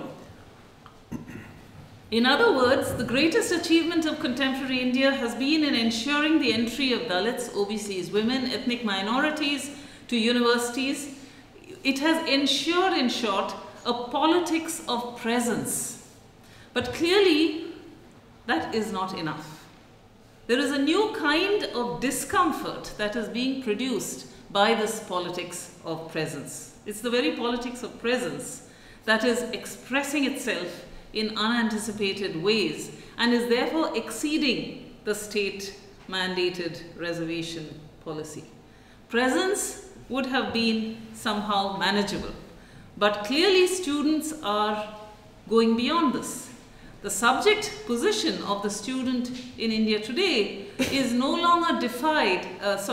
In other words, the greatest achievement of contemporary India has been in ensuring the entry of Dalits, OBCs, women, ethnic minorities to universities. It has ensured, in short, a politics of presence. But clearly, that is not enough. There is a new kind of discomfort that is being produced by this politics of presence. It's the very politics of presence that is expressing itself in unanticipated ways and is therefore exceeding the state-mandated reservation policy. Presence would have been somehow manageable, but clearly students are going beyond this. The subject position of the student in India today is no longer defined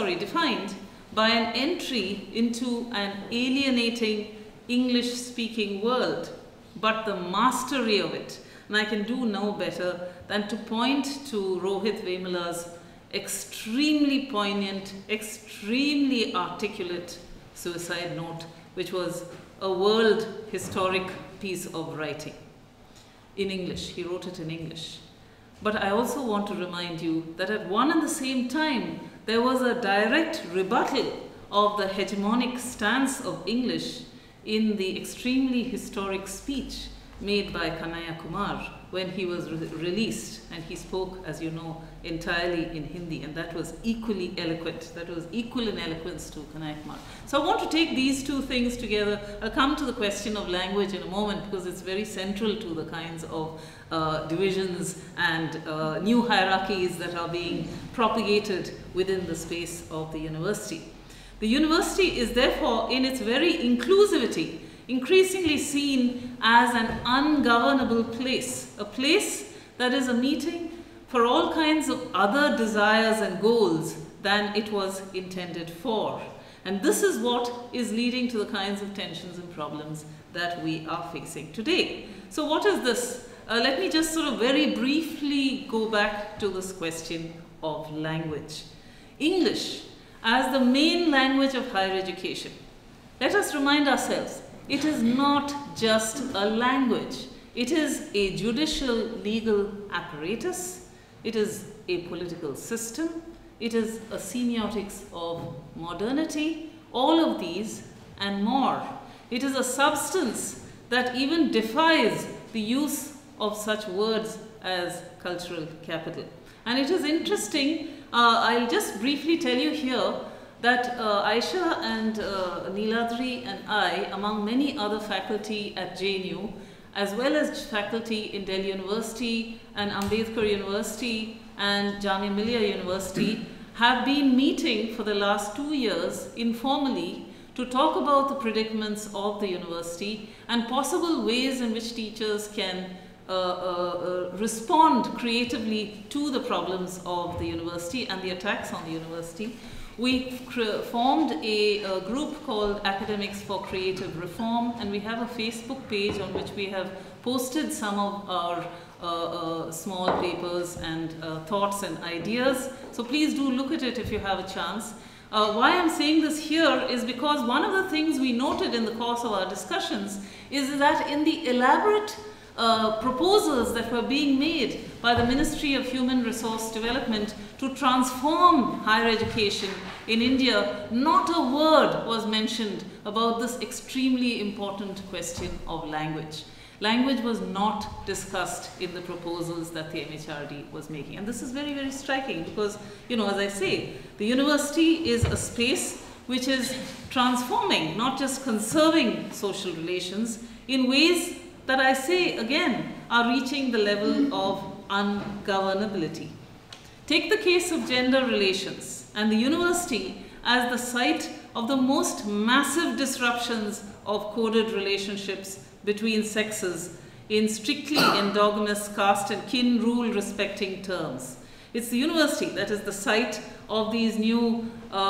by an entry into an alienating English-speaking world, but the mastery of it. And I can do no better than to point to Rohit Vemula's extremely poignant, extremely articulate suicide note, which was a world historic piece of writing in English. He wrote it in English. But I also want to remind you that at one and the same time, there was a direct rebuttal of the hegemonic stance of English in the extremely historic speech made by Kanhaiya Kumar when he was released, and he spoke, as you know, entirely in Hindi, and that was equally eloquent. That was equal in eloquence to Kanhaiya Kumar. So I want to take these two things together. I'll come to the question of language in a moment because it's very central to the kinds of divisions and new hierarchies that are being propagated within the space of the university. The university is therefore, in its very inclusivity, increasingly seen as an ungovernable place, a place that is a meeting for all kinds of other desires and goals than it was intended for. And this is what is leading to the kinds of tensions and problems that we are facing today. So what is this? Let me just sort of very briefly go back to this question of language. English as the main language of higher education. Let us remind ourselves, it is not just a language. It is a judicial legal apparatus. It is a political system. It is a semiotics of modernity. All of these and more. It is a substance that even defies the use of such words as cultural capital. And it is interesting, I'll just briefly tell you here that Ayesha and Neeladri and I, among many other faculty at JNU, as well as faculty in Delhi University and Ambedkar University and Jamia Millia University, have been meeting for the last 2 years informally to talk about the predicaments of the university and possible ways in which teachers can respond creatively to the problems of the university and the attacks on the university. We formed a group called Academics for Creative Reform, and we have a Facebook page on which we have posted some of our small papers and thoughts and ideas. So please do look at it if you have a chance. Why I'm saying this here is because one of the things we noted in the course of our discussions is that in the elaborate proposals that were being made by the Ministry of Human Resource Development to transform higher education in India, not a word was mentioned about this extremely important question of language. Language was not discussed in the proposals that the MHRD was making. And this is very, very striking because, you know, as I say, the university is a space which is transforming, not just conserving social relations in ways that I say, again, are reaching the level of ungovernability. Take the case of gender relations and the university as the site of the most massive disruptions of coded relationships between sexes in strictly endogamous caste and kin rule respecting terms. It's the university that is the site of these new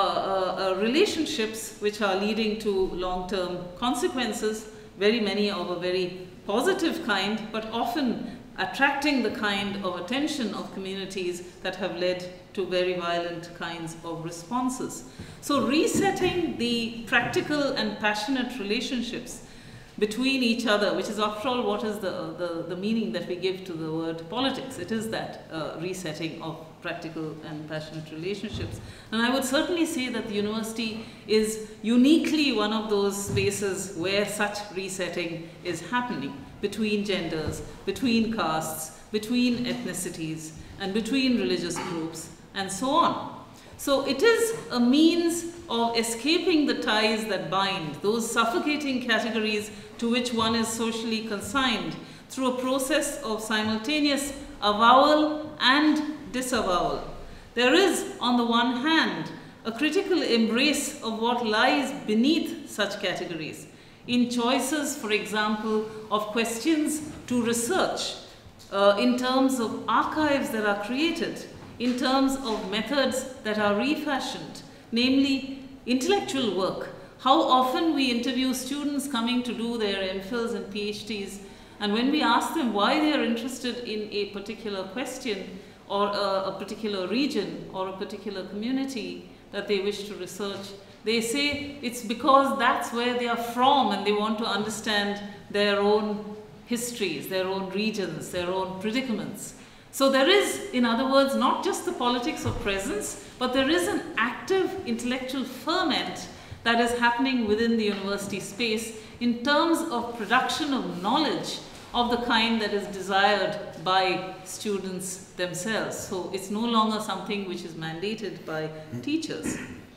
relationships which are leading to long-term consequences, very many of a very positive kind, but often attracting the kind of attention of communities that have led to very violent kinds of responses. So resetting the practical and passionate relationships between each other, which is after all what is the meaning that we give to the word politics. It is that resetting of practical and passionate relationships. And I would certainly say that the university is uniquely one of those spaces where such resetting is happening between genders, between castes, between ethnicities, and between religious groups, and so on. So it is a means of escaping the ties that bind, those suffocating categories to which one is socially consigned through a process of simultaneous avowal and disavowal. There is, on the one hand, a critical embrace of what lies beneath such categories, in choices, for example, of questions to research, in terms of archives that are created, in terms of methods that are refashioned, namely intellectual work. How often we interview students coming to do their MPhils and PhDs, and when we ask them why they are interested in a particular question or a particular region or a particular community that they wish to research, they say it's because that's where they are from and they want to understand their own histories, their own regions, their own predicaments. So there is, in other words, not just the politics of presence, but there is an active intellectual ferment that is happening within the university space in terms of production of knowledge of the kind that is desired by students themselves. So it's no longer something which is mandated by teachers.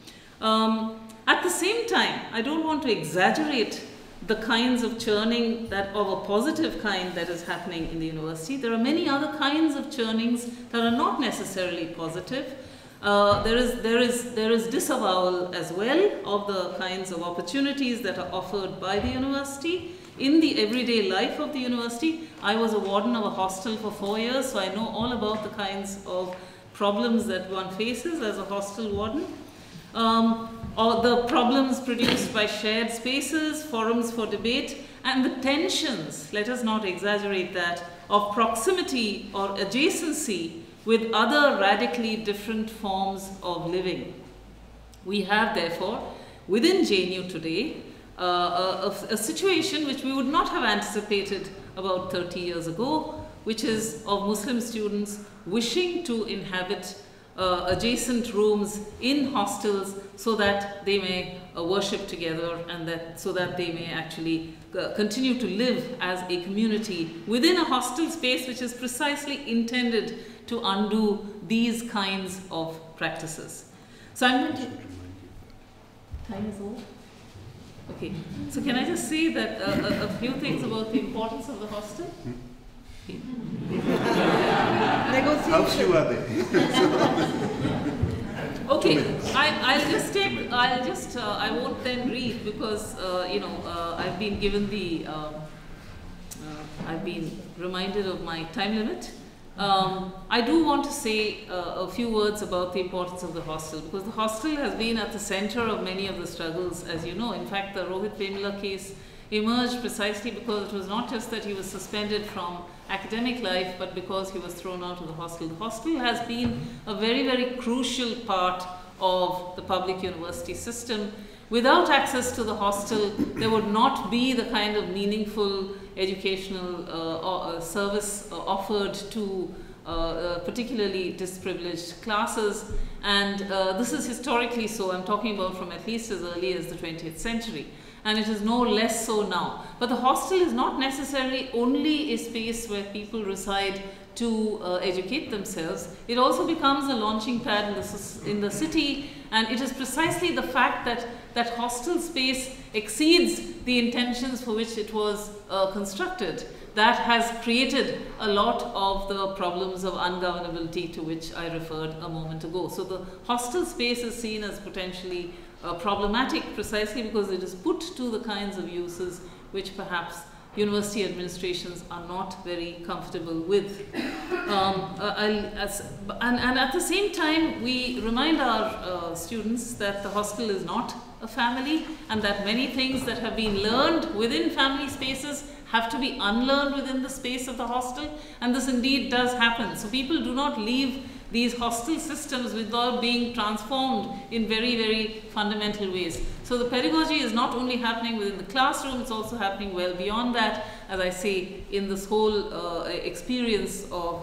At the same time, I don't want to exaggerate the kinds of churning that of a positive kind that is happening in the university. There are many other kinds of churnings that are not necessarily positive. There is disavowal as well of the kinds of opportunities that are offered by the university in the everyday life of the university. I was a warden of a hostel for 4 years, so I know all about the kinds of problems that one faces as a hostel warden. Or the problems produced by shared spaces, forums for debate, and the tensions, let us not exaggerate that, of proximity or adjacency with other radically different forms of living. We have, therefore, within JNU today, a situation which we would not have anticipated about 30 years ago, which is of Muslim students wishing to inhabit adjacent rooms in hostels so that they may worship together and so that they may actually continue to live as a community within a hostel space which is precisely intended to undo these kinds of practices. So I'm going to... Time is over? Okay. So can I just say that a few things about the importance of the hostel? How few are they? Okay, I won't then read because, I've been given the, I've been reminded of my time limit. I do want to say a few words about the importance of the hostel, because the hostel has been at the center of many of the struggles, as you know. In fact, the Rohit Vemula case emerged precisely because it was not just that he was suspended from academic life, but because he was thrown out of the hostel. The hostel has been a very, very crucial part of the public university system. Without access to the hostel, there would not be the kind of meaningful educational service offered to particularly disprivileged classes, and this is historically so. I'm talking about from at least as early as the 20th century, and it is no less so now. But the hostel is not necessarily only a space where people reside to educate themselves. It also becomes a launching pad in the city, and it is precisely the fact that that hostel space exceeds the intentions for which it was constructed that has created a lot of the problems of ungovernability to which I referred a moment ago. So the hostel space is seen as potentially problematic precisely because it is put to the kinds of uses which perhaps university administrations are not very comfortable with. And at the same time, we remind our students that the hostel is not a family, and that many things that have been learned within family spaces have to be unlearned within the space of the hostel, and this indeed does happen. So people do not leave these hostel systems without being transformed in very, very fundamental ways. So the pedagogy is not only happening within the classroom, it's also happening well beyond that, as I say, in this whole experience of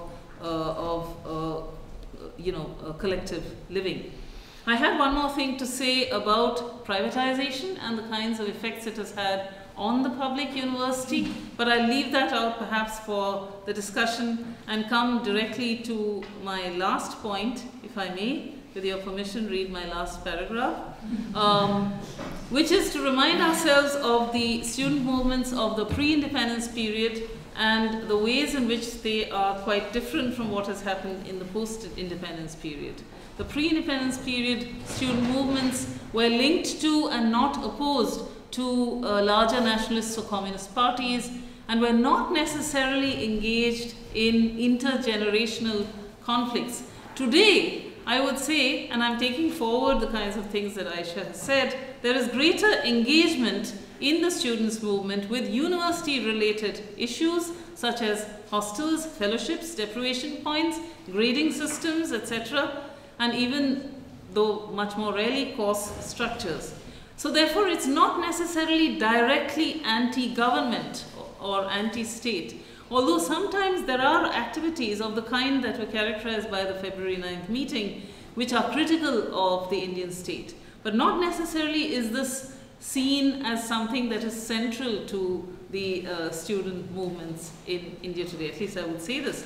collective living. I had one more thing to say about privatization and the kinds of effects it has had on the public university, but I'll leave that out perhaps for the discussion and come directly to my last point, if I may, with your permission, read my last paragraph, which is to remind ourselves of the student movements of the pre-independence period and the ways in which they are quite different from what has happened in the post-independence period. The pre-independence period student movements were linked to and not opposed to larger nationalist or communist parties, and were not necessarily engaged in intergenerational conflicts. Today, I would say, and I'm taking forward the kinds of things that Ayesha has said, there is greater engagement in the students' movement with university-related issues such as hostels, fellowships, deprivation points, grading systems, etc., and even, though much more rarely, course structures. So therefore, it's not necessarily directly anti-government or anti-state, although sometimes there are activities of the kind that were characterized by the February 9th meeting, which are critical of the Indian state. But not necessarily is this seen as something that is central to the student movements in India today. At least I would say this.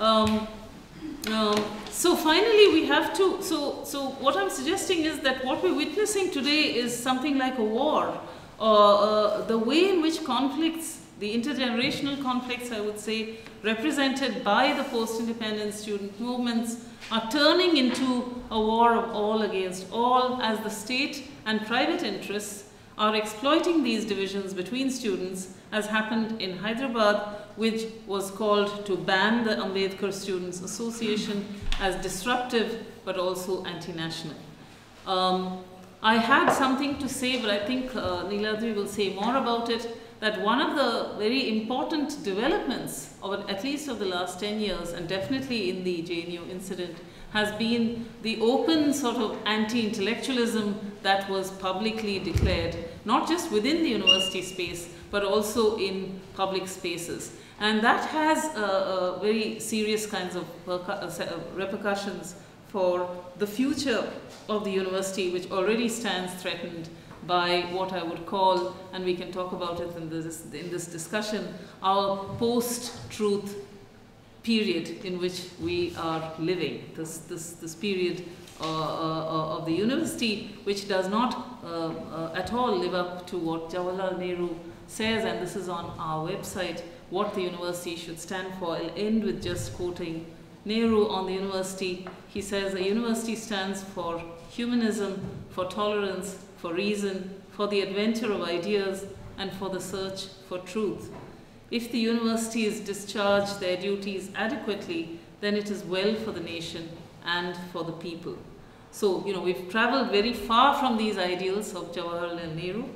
So finally we have to, so what I'm suggesting is that what we're witnessing today is something like a war. The way in which conflicts, the intergenerational conflicts, I would say, represented by the post-independence student movements are turning into a war of all against all, as the state and private interests are exploiting these divisions between students, as happened in Hyderabad, which was called to ban the Ambedkar Students Association as disruptive but also anti-national. I had something to say, but I think Neeladri will say more about it, that one of the very important developments, of at least of the last 10 years, and definitely in the JNU incident, has been the open sort of anti-intellectualism that was publicly declared, not just within the university space, but also in public spaces. And that has very serious kinds of repercussions for the future of the university, which already stands threatened by what I would call, and we can talk about it in this discussion, our post-truth period in which we are living, this period of the university, which does not at all live up to what Jawaharlal Nehru says, and this is on our website, what the university should stand for. I'll end with just quoting Nehru on the university. He says, a university stands for humanism, for tolerance, for reason, for the adventure of ideas, and for the search for truth. If the universities discharge their duties adequately, then it is well for the nation and for the people. So, we've traveled very far from these ideals of Jawaharlal and Nehru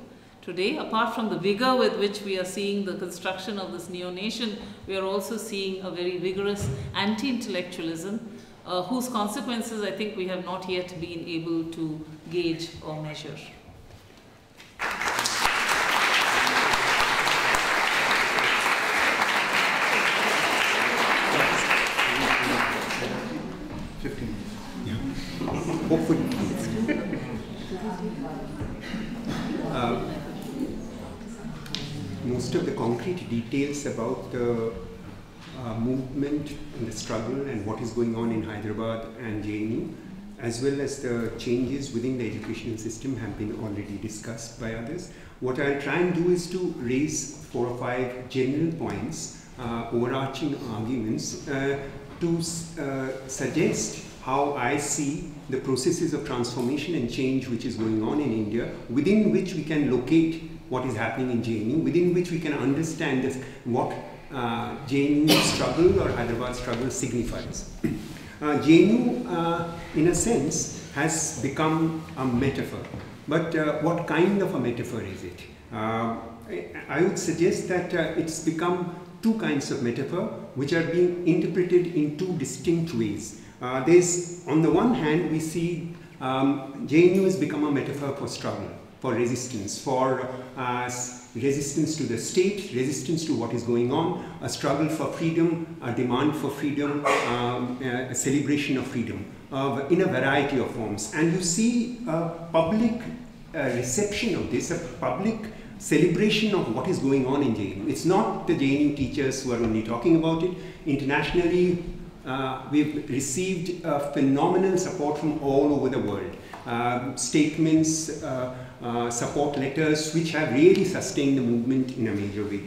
today. Apart from the vigor with which we are seeing the construction of this neo-nation, we are also seeing a very vigorous anti-intellectualism, whose consequences I think we have not yet been able to gauge or measure. Hopefully. Most of the concrete details about the movement and the struggle and what is going on in Hyderabad and JNU, as well as the changes within the educational system, have been already discussed by others. What I'll try and do is to raise 4 or 5 general points, overarching arguments, to suggest how I see the processes of transformation and change which is going on in India, within which we can locate what is happening in JNU, within which we can understand this, what JNU struggle or Hyderabad struggle signifies. JNU, in a sense, has become a metaphor. But what kind of a metaphor is it? I would suggest that it's become 2 kinds of metaphor which are being interpreted in 2 distinct ways. There's, on the one hand, we see JNU has become a metaphor for struggle, for resistance, for resistance to the state, resistance to what is going on, a struggle for freedom, a demand for freedom, a celebration of freedom in a variety of forms. And you see a public reception of this, a public celebration of what is going on in JNU. It's not the JNU teachers who are only talking about it. Internationally, we've received phenomenal support from all over the world. Statements, support letters, which have really sustained the movement in a major way.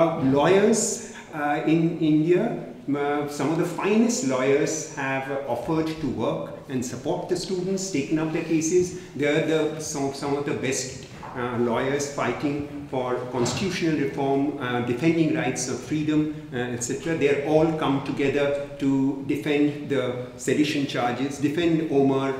Lawyers in India, some of the finest lawyers have offered to work and support the students, taken up their cases. They're some of the best lawyers fighting for constitutional reform, defending rights of freedom, etc. They all come together to defend the sedition charges, defend Omar,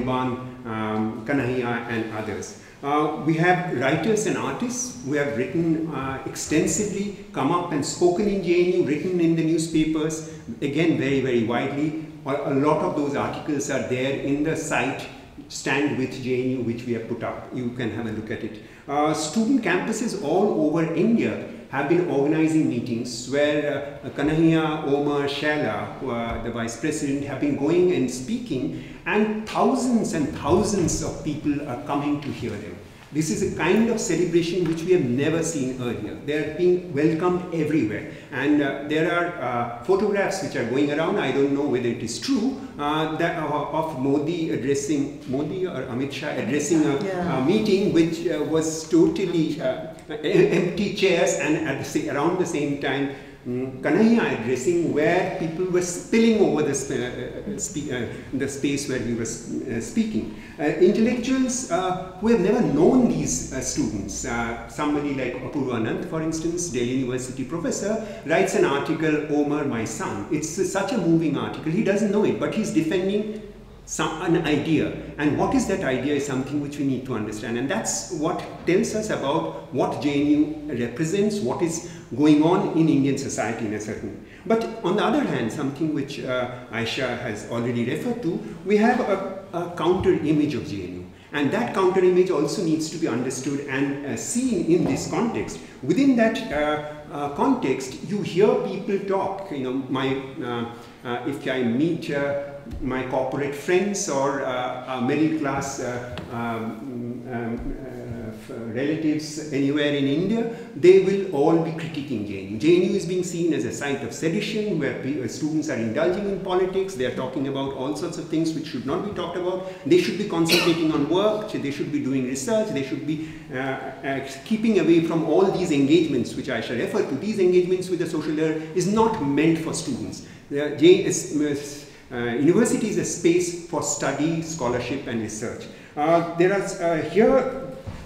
Anirban, Kanhaiya and others. We have writers and artists who have written extensively, come up and spoken in JNU, written in the newspapers, again very, very widely. A lot of those articles are there in the site Stand with JNU, which we have put up. You can have a look at it. Student campuses all over India have been organizing meetings where Kanhaiya, Omar, Shaila, the vice president, have been going and speaking, and thousands of people are coming to hear them. This is a kind of celebration which we have never seen earlier. They are being welcomed everywhere. And there are photographs which are going around, I don't know whether it is true, of Modi addressing, Modi or Amit Shah addressing a meeting which was totally empty chairs, and at around the same time Kanhaiya addressing, where people were spilling over the space where he was speaking. Intellectuals who have never known these students, somebody like Apurva Anand, for instance, Delhi University professor, writes an article, Omar, my son. It's such a moving article. He doesn't know it, but he's defending an idea, and what is that idea is something which we need to understand, and that's what tells us about what JNU represents, what is going on in Indian society in a certain way. But on the other hand, something which Ayesha has already referred to, we have a counter image of JNU, and that counter image also needs to be understood and seen in this context. Within that context, you hear people talk. You know, if I meet my corporate friends or middle class relatives anywhere in India, they will all be critiquing JNU. JNU is being seen as a site of sedition, where students are indulging in politics. They are talking about all sorts of things which should not be talked about. They should be concentrating on work, they should be doing research, they should be keeping away from all these engagements which I shall refer to. These engagements with the social leader is not meant for students. University is a space for study, scholarship and research. There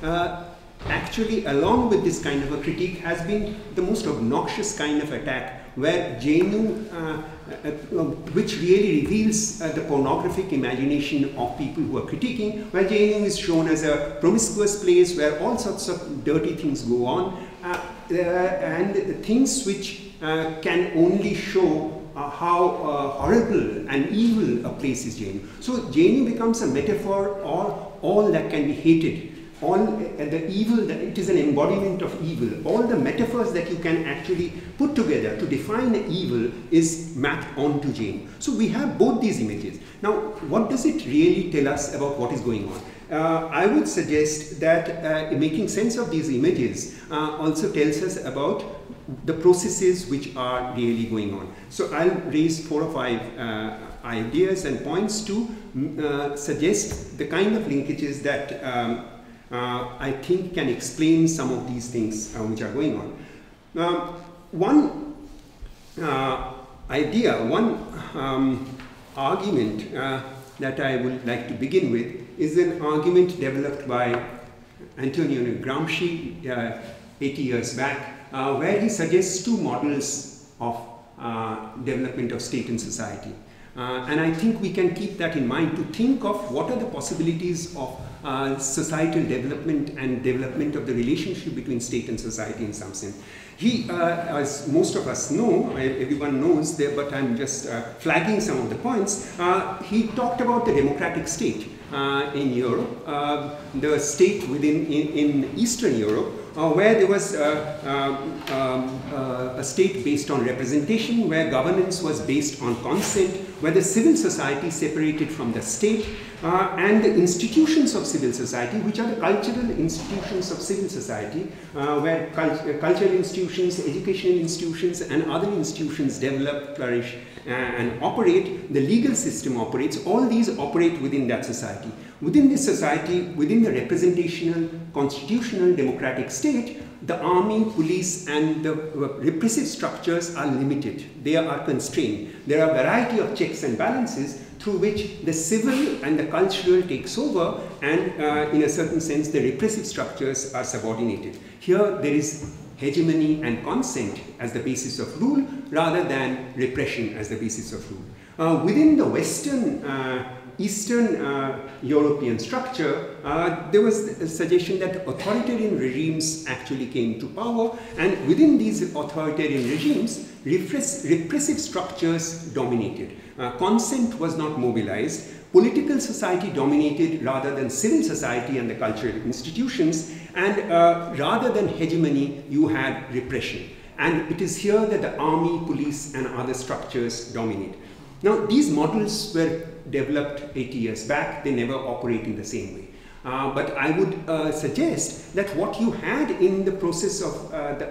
are actually, along with this kind of a critique, has been the most obnoxious kind of attack where JNU, which really reveals the pornographic imagination of people who are critiquing, where JNU is shown as a promiscuous place where all sorts of dirty things go on, and things which can only show how horrible and evil a place is JNU. So JNU becomes a metaphor or all that can be hated. All the evil, it is an embodiment of evil. All the metaphors that you can actually put together to define evil is mapped onto JNU. So we have both these images. Now, what does it really tell us about what is going on? I would suggest that making sense of these images also tells us about the processes which are really going on. So I'll raise 4 or 5 ideas and points to suggest the kind of linkages that I think can explain some of these things which are going on. One idea, one argument that I would like to begin with is an argument developed by Antonio Gramsci 80 years back, where he suggests 2 models of development of state and society. And I think we can keep that in mind to think of what are the possibilities of societal development and development of the relationship between state and society in some sense. He, as most of us know, everyone knows there, but I'm just flagging some of the points, he talked about the democratic state in Europe, the state in Eastern Europe, where there was a state based on representation, where governance was based on consent, where the civil society separated from the state, and the institutions of civil society, which are the cultural institutions of civil society, where cultural institutions, educational institutions, and other institutions develop, flourish, and operate. The legal system operates. All these operate within that society. Within this society, within the representational, constitutional, democratic state, the army, police, and the repressive structures are limited. They are constrained. There are a variety of checks and balances through which the civil and the cultural takes over, and in a certain sense, the repressive structures are subordinated. Here, there is hegemony and consent as the basis of rule, rather than repression as the basis of rule. Within the Western Eastern European structure, there was a suggestion that authoritarian regimes actually came to power, and within these authoritarian regimes, repressive structures dominated. Consent was not mobilized. Political society dominated rather than civil society and the cultural institutions, and rather than hegemony, you had repression. And it is here that the army, police, and other structures dominate. Now, these models were developed 80 years back. They never operate in the same way. But I would suggest that what you had in the process of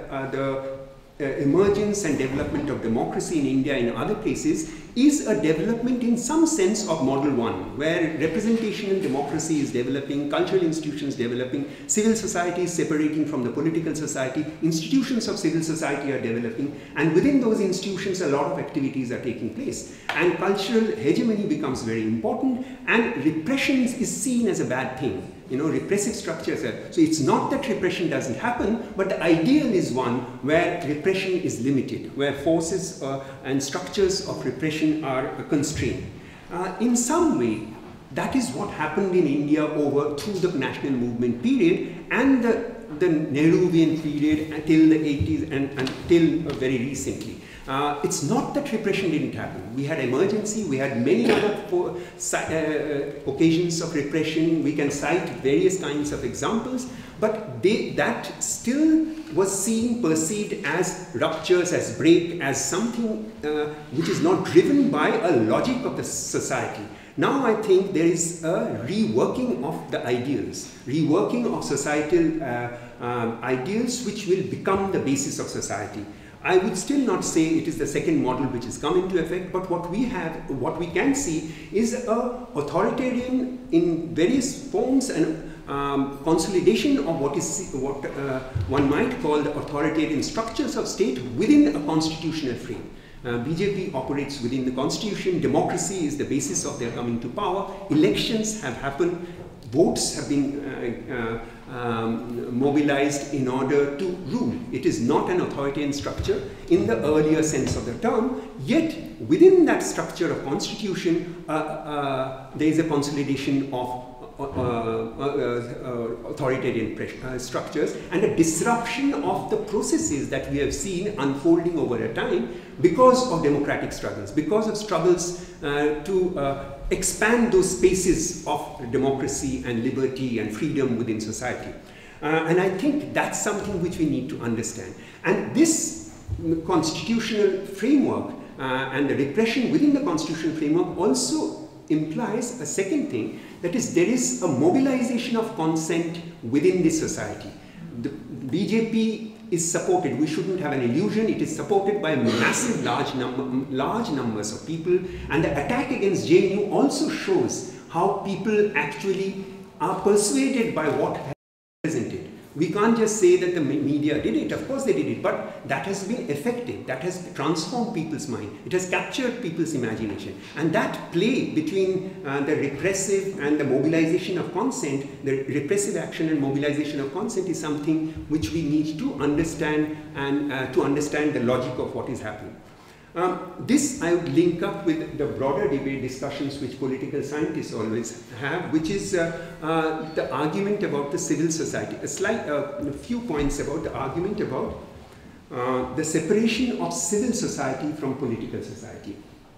the emergence and development of democracy in India and other places is a development in some sense of model 1, where representational democracy is developing, cultural institutions developing, civil society is separating from the political society, institutions of civil society are developing, and within those institutions a lot of activities are taking place. And cultural hegemony becomes very important, and repression is seen as a bad thing. You know, repressive structures are, so it's not that repression doesn't happen, but the ideal is one where repression is limited, where forces and structures of repression are constrained. In some way, that is what happened in India through the national movement period and the Nehruvian period until the 80s and until very recently. It's not that repression didn't happen. We had emergency, we had many other occasions of repression. We can cite various kinds of examples, but that still was seen, perceived as ruptures, as break, as something which is not driven by a logic of the society. Now I think there is a reworking of the ideals, reworking of societal ideals which will become the basis of society. I would still not say it is the second model which has come into effect, but what we can see is a authoritarian in various forms and consolidation of what one might call the authoritarian structures of state within a constitutional frame. BJP operates within the constitution. Democracy is the basis of their coming to power. Elections have happened. votes have been mobilized in order to rule. It is not an authoritarian structure in the earlier sense of the term, yet within that structure of constitution, there is a consolidation of authoritarian structures and a disruption of the processes that we have seen unfolding over a time because of democratic struggles, because of struggles to expand those spaces of democracy and liberty and freedom within society. And I think that's something which we need to understand. And this constitutional framework and the repression within the constitutional framework also implies a second thing, that is, there is a mobilization of consent within this society. The BJP is supported, we shouldn't have an illusion, it is supported by massive large numbers of people, and the attack against JNU also shows how people actually are persuaded by what has been presented. We can't just say that the media did it, of course they did it, but that has been effective, that has transformed people's mind, it has captured people's imagination. And that play between the repressive and the mobilization of consent, the repressive action and mobilization of consent is something which we need to understand, and to understand the logic of what is happening. This I would link up with the broader debate discussions which political scientists always have, which is the argument about the civil society. A few points about the argument about the separation of civil society from political society.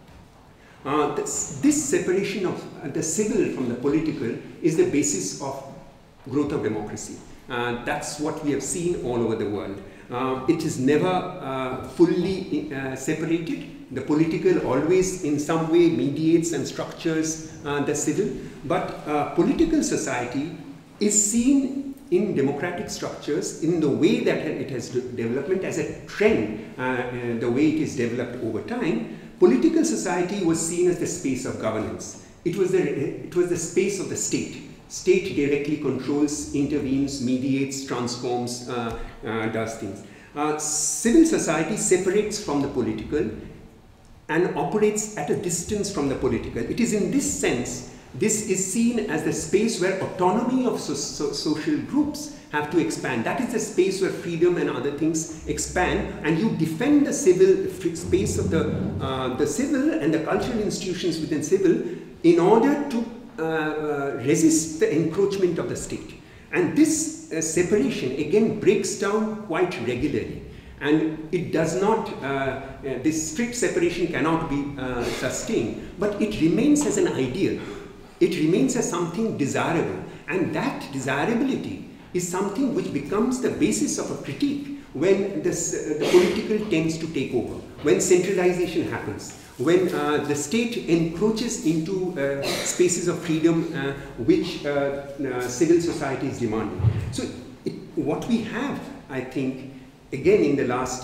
This separation of the civil from the political is the basis of growth of democracy. That's what we have seen all over the world. It is never fully separated. The political always in some way mediates and structures the civil, but political society is seen in democratic structures in the way that it has development as a trend, the way it is developed over time. Political society was seen as the space of governance. It was the space of the state. State directly controls, intervenes, mediates, transforms, does things. Civil society separates from the political and operates at a distance from the political. It is in this sense, this is seen as the space where autonomy of social groups have to expand. That is the space where freedom and other things expand, and you defend the civil space of the civil and the cultural institutions within civil in order to resist the encroachment of the state. And this separation again breaks down quite regularly, and it does not, this strict separation cannot be sustained, but it remains as an ideal. It remains as something desirable, and that desirability is something which becomes the basis of a critique when the political tends to take over, when centralization happens, when the state encroaches into spaces of freedom which civil society is demanding. So what we have, I think, again in the last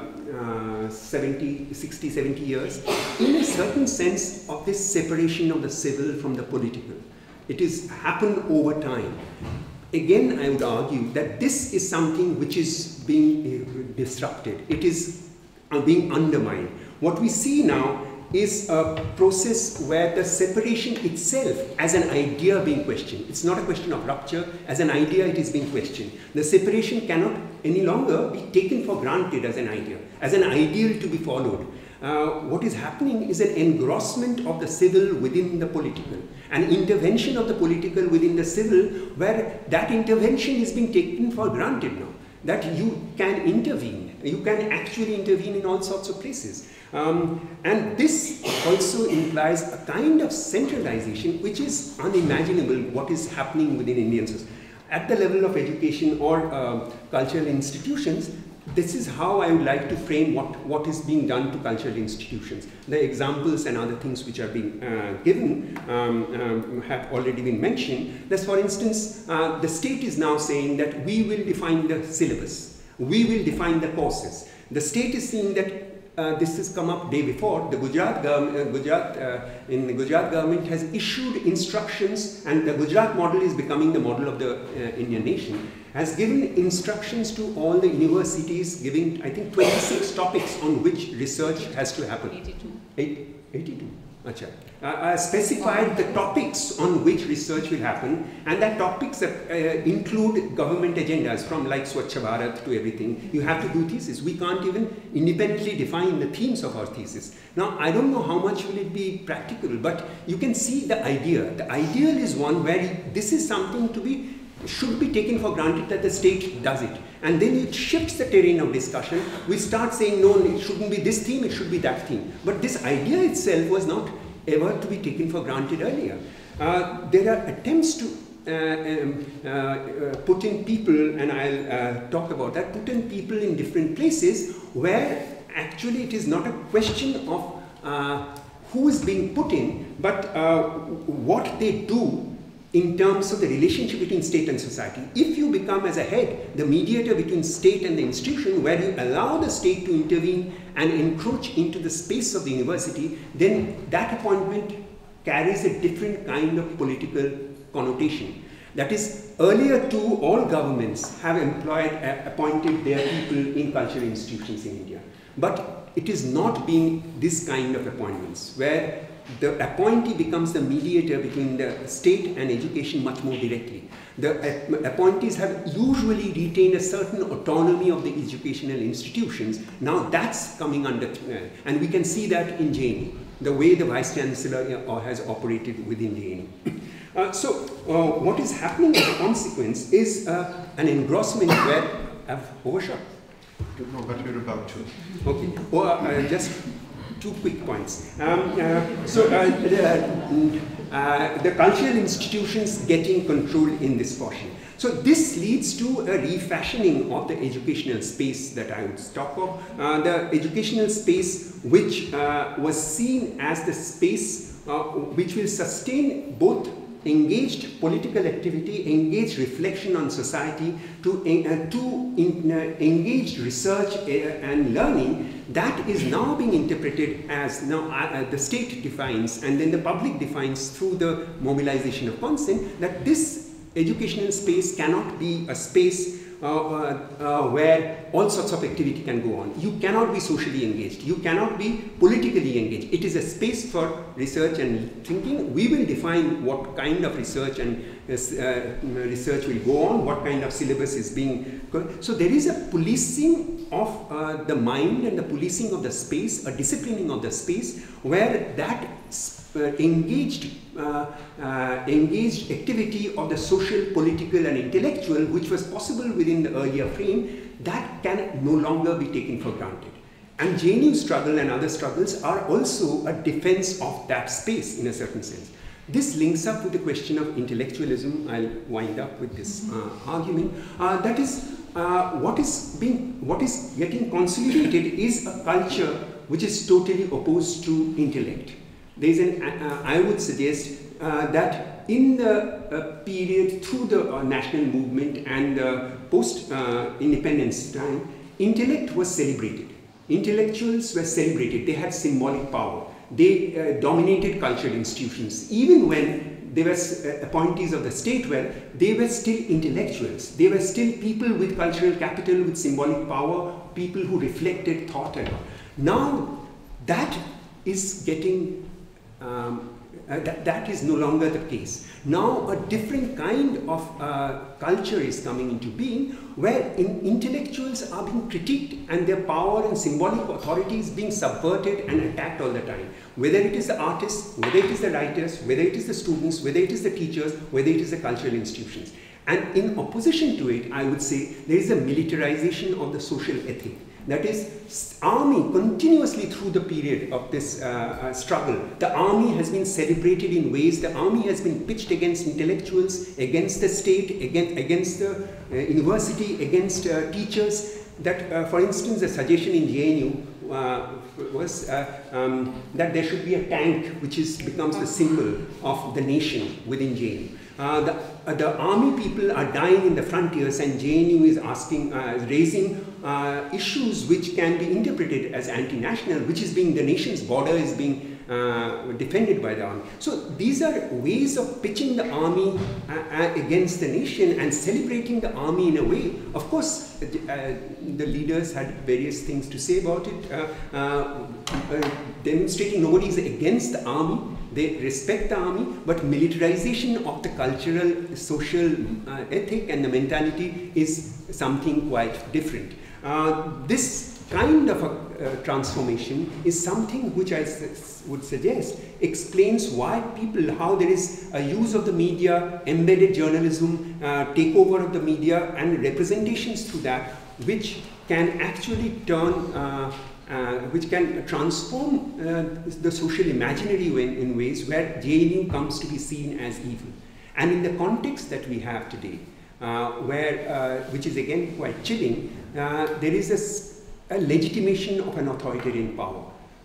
60, 70 years, in a certain sense of this separation of the civil from the political. It has happened over time. Again, I would argue that this is something which is being disrupted. It is being undermined. What we see now is a process where the separation itself as an idea being questioned. It's not a question of rupture. As an idea, it is being questioned. The separation cannot any longer be taken for granted as an idea, as an ideal to be followed. What is happening is an engrossment of the civil within the political, an intervention of the political within the civil, where that intervention is being taken for granted now, that you can intervene, you can actually intervene in all sorts of places. And this also implies a kind of centralization which is unimaginable what is happening within Indian society. At the level of education or cultural institutions, this is how I would like to frame what is being done to cultural institutions. The examples and other things which are being given have already been mentioned. Thus, for instance, the state is now saying that we will define the syllabus, we will define the courses. The state is saying that this has come up day before. The Gujarat government has issued instructions, and the Gujarat model is becoming the model of the Indian nation, has given instructions to all the universities, giving I think 26 topics on which research has to happen. 82. specified the topics on which research will happen, and that topics include government agendas from like Swachh Bharat to everything. You have to do thesis. We can't even independently define the themes of our thesis. Now, I don't know how much will it be practical, but you can see the idea. The ideal is one where this is something should be taken for granted that the state does it. And then it shifts the terrain of discussion. We start saying, no, it shouldn't be this theme, it should be that theme. But this idea itself was not ever to be taken for granted earlier. There are attempts to put in people, and I'll talk about that, put in people in different places where actually it is not a question of who is being put in, but what they do in terms of the relationship between state and society. If you become as a head the mediator between state and the institution, where you allow the state to intervene and encroach into the space of the university, then that appointment carries a different kind of political connotation. That is, earlier too, all governments have appointed their people in cultural institutions in India. But it is not being this kind of appointments, where the appointee becomes the mediator between the state and education much more directly. The appointees have usually retained a certain autonomy of the educational institutions. Now that's coming under threat, and we can see that in JNU, the way the Vice Chancellor has operated within JNU. So what is happening as a consequence is an engrossment where I've overshot. No, but we're about to. Okay. Just 2 quick points. The cultural institutions getting control in this portion. So this leads to a refashioning of the educational space that I would talk of. The educational space which was seen as the space which will sustain both engaged political activity, engaged reflection on society, to engaged research and learning, that is now being interpreted as now the state defines and then the public defines through the mobilization of consent, that this educational space cannot be a space where all sorts of activity can go on. You cannot be socially engaged. You cannot be politically engaged. It is a space for research and thinking. We will define what kind of research and research will go on, what kind of syllabus is being. So there is a policing of the mind and the policing of the space, a disciplining of the space, where that engaged activity of the social, political and intellectual, which was possible within the earlier frame, that can no longer be taken for granted. And JNU's struggle and other struggles are also a defense of that space in a certain sense. This links up with the question of intellectualism. I'll wind up with this argument. That is, what is getting consolidated is a culture which is totally opposed to intellect. There is I would suggest that in the period through the national movement and post-independence time, intellect was celebrated. Intellectuals were celebrated. They had symbolic power. They dominated cultural institutions. Even when they were appointees of the state, they were still intellectuals. They were still people with cultural capital, with symbolic power, people who reflected thought and all. Now that is getting that is no longer the case. Now a different kind of culture is coming into being, where intellectuals are being critiqued and their power and symbolic authority is being subverted and attacked all the time. Whether it is the artists, whether it is the writers, whether it is the students, whether it is the teachers, whether it is the cultural institutions. And in opposition to it, I would say there is a militarization of the social ethic. That is, army continuously through the period of this struggle, the army has been celebrated in ways, the army has been pitched against intellectuals, against the state, against the university, against teachers. That, for instance, the suggestion in JNU was that there should be a tank which becomes the symbol of the nation within JNU. The army people are dying in the frontiers, and JNU is raising issues which can be interpreted as anti-national, which is being the nation's border is being defended by the army. So these are ways of pitching the army against the nation and celebrating the army in a way. Of course, the leaders had various things to say about it, demonstrating nobody is against the army. They respect the army, but militarization of the cultural, social ethic and the mentality is something quite different. This kind of a transformation is something which I would suggest explains why people, how there is a use of the media, embedded journalism, takeover of the media and representations through that, which can actually turn which can transform the social imaginary in ways where JNU comes to be seen as evil. And in the context that we have today, which is again quite chilling, there is a legitimation of an authoritarian power.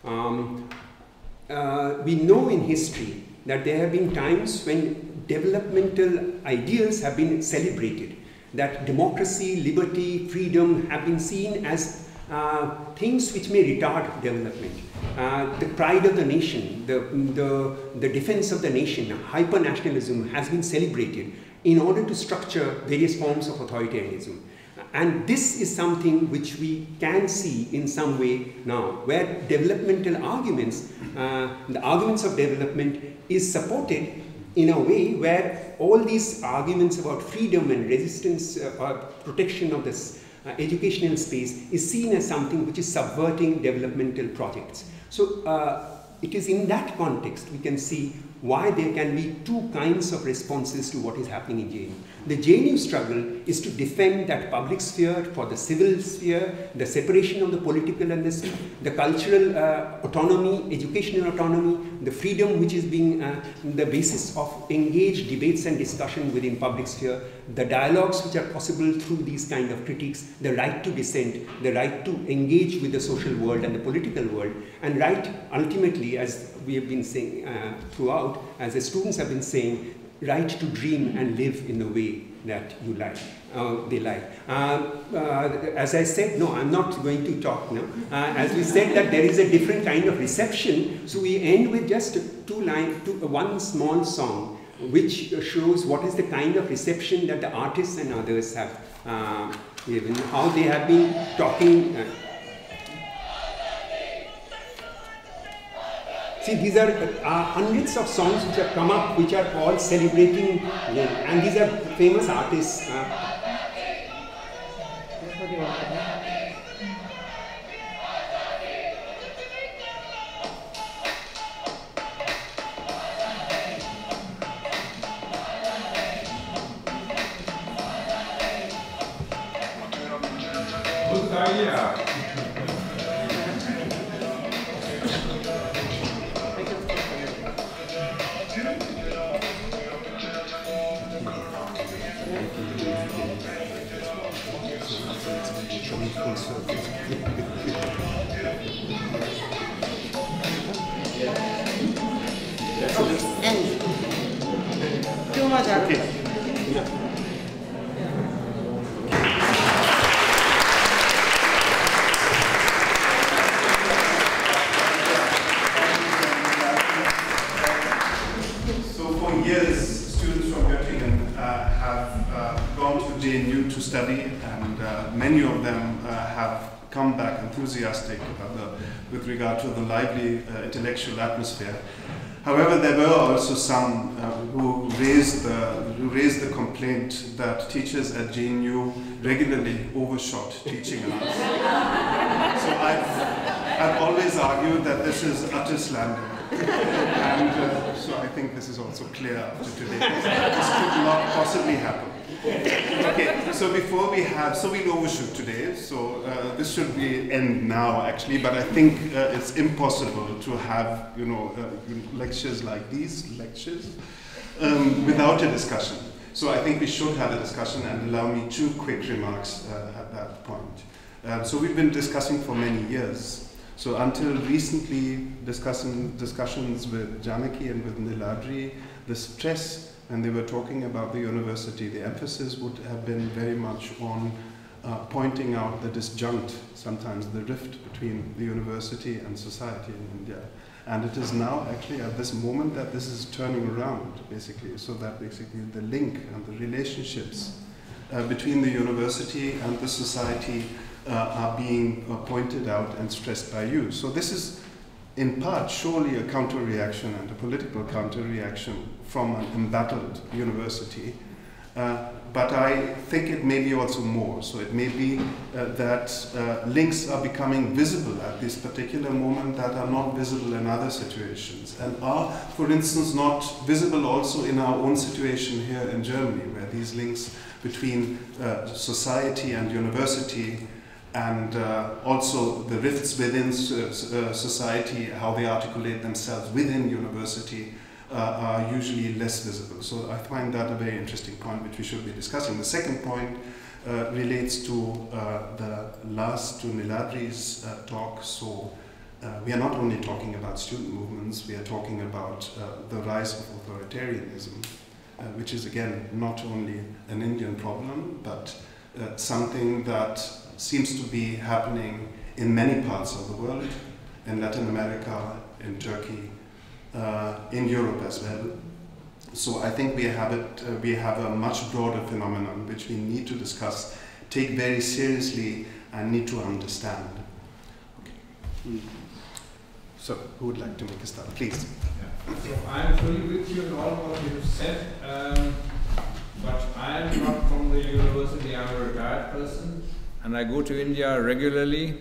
We know in history that there have been times when developmental ideals have been celebrated, that democracy, liberty, freedom have been seen as things which may retard development. The pride of the nation, the defense of the nation, hyper-nationalism has been celebrated in order to structure various forms of authoritarianism. And this is something which we can see in some way now, where developmental arguments, the arguments of development is supported in a way where all these arguments about freedom and resistance or protection of this educational space is seen as something which is subverting developmental projects. So it is in that context we can see why there can be two kinds of responses to what is happening in JNU. The JNU struggle is to defend that public sphere for the civil sphere, the separation of the political and the cultural autonomy, educational autonomy, the freedom which is being the basis of engaged debates and discussion within public sphere, the dialogues which are possible through these kind of critiques, the right to dissent, the right to engage with the social world and the political world, and right ultimately, as we have been saying throughout, as the students have been saying, right to dream and live in the way that you like, they like. As I said, no, I'm not going to talk now. As we said that there is a different kind of reception, so we end with just one small song, which shows what is the kind of reception that the artists and others have given, how they have been talking. See, these are hundreds of songs which have come up, which are all celebrating them, and these are famous artists. Good idea. Too much. Okay. So for years, students from Göttingen have gone to JNU to study, and many of them have come back enthusiastic with regard to the lively intellectual atmosphere. However, there were also some who raised the complaint that teachers at JNU regularly overshot teaching hours. So I've always argued that this is utter slander, and so I think this is also clear after today. This could not possibly happen. Okay, so we'll overshoot today, so this should be end now actually, but I think it's impossible to have, lectures like these lectures without a discussion. So I think we should have a discussion, and allow me 2 quick remarks at that point. So we've been discussing for many years. So until recently, discussions with Janaki and with Neeladri, the stress, and they were talking about the university, the emphasis would have been very much on pointing out the disjunct, sometimes the rift between the university and society in India. And it is now actually at this moment that this is turning around, basically, so that basically the link and the relationships between the university and the society are being pointed out and stressed by you. So this is in part surely a counter-reaction and a political counter-reaction from an embattled university. But I think it may be also more. So it may be that links are becoming visible at this particular moment that are not visible in other situations, and are, for instance, not visible also in our own situation here in Germany, where these links between society and university, and also the rifts within society, how they articulate themselves within university, are usually less visible. So I find that a very interesting point which we should be discussing. The second point relates to the last, to Neeladri's talk. So we are not only talking about student movements, we are talking about the rise of authoritarianism, which is again not only an Indian problem, but something that seems to be happening in many parts of the world, in Latin America, in Turkey, in Europe as well. So I think we have a much broader phenomenon which we need to discuss, take very seriously, and need to understand. Okay. So who would like to make a start, please? Yeah. So I'm fully with you in all what you have said, but I am not from the university. I'm a retired person, and I go to India regularly.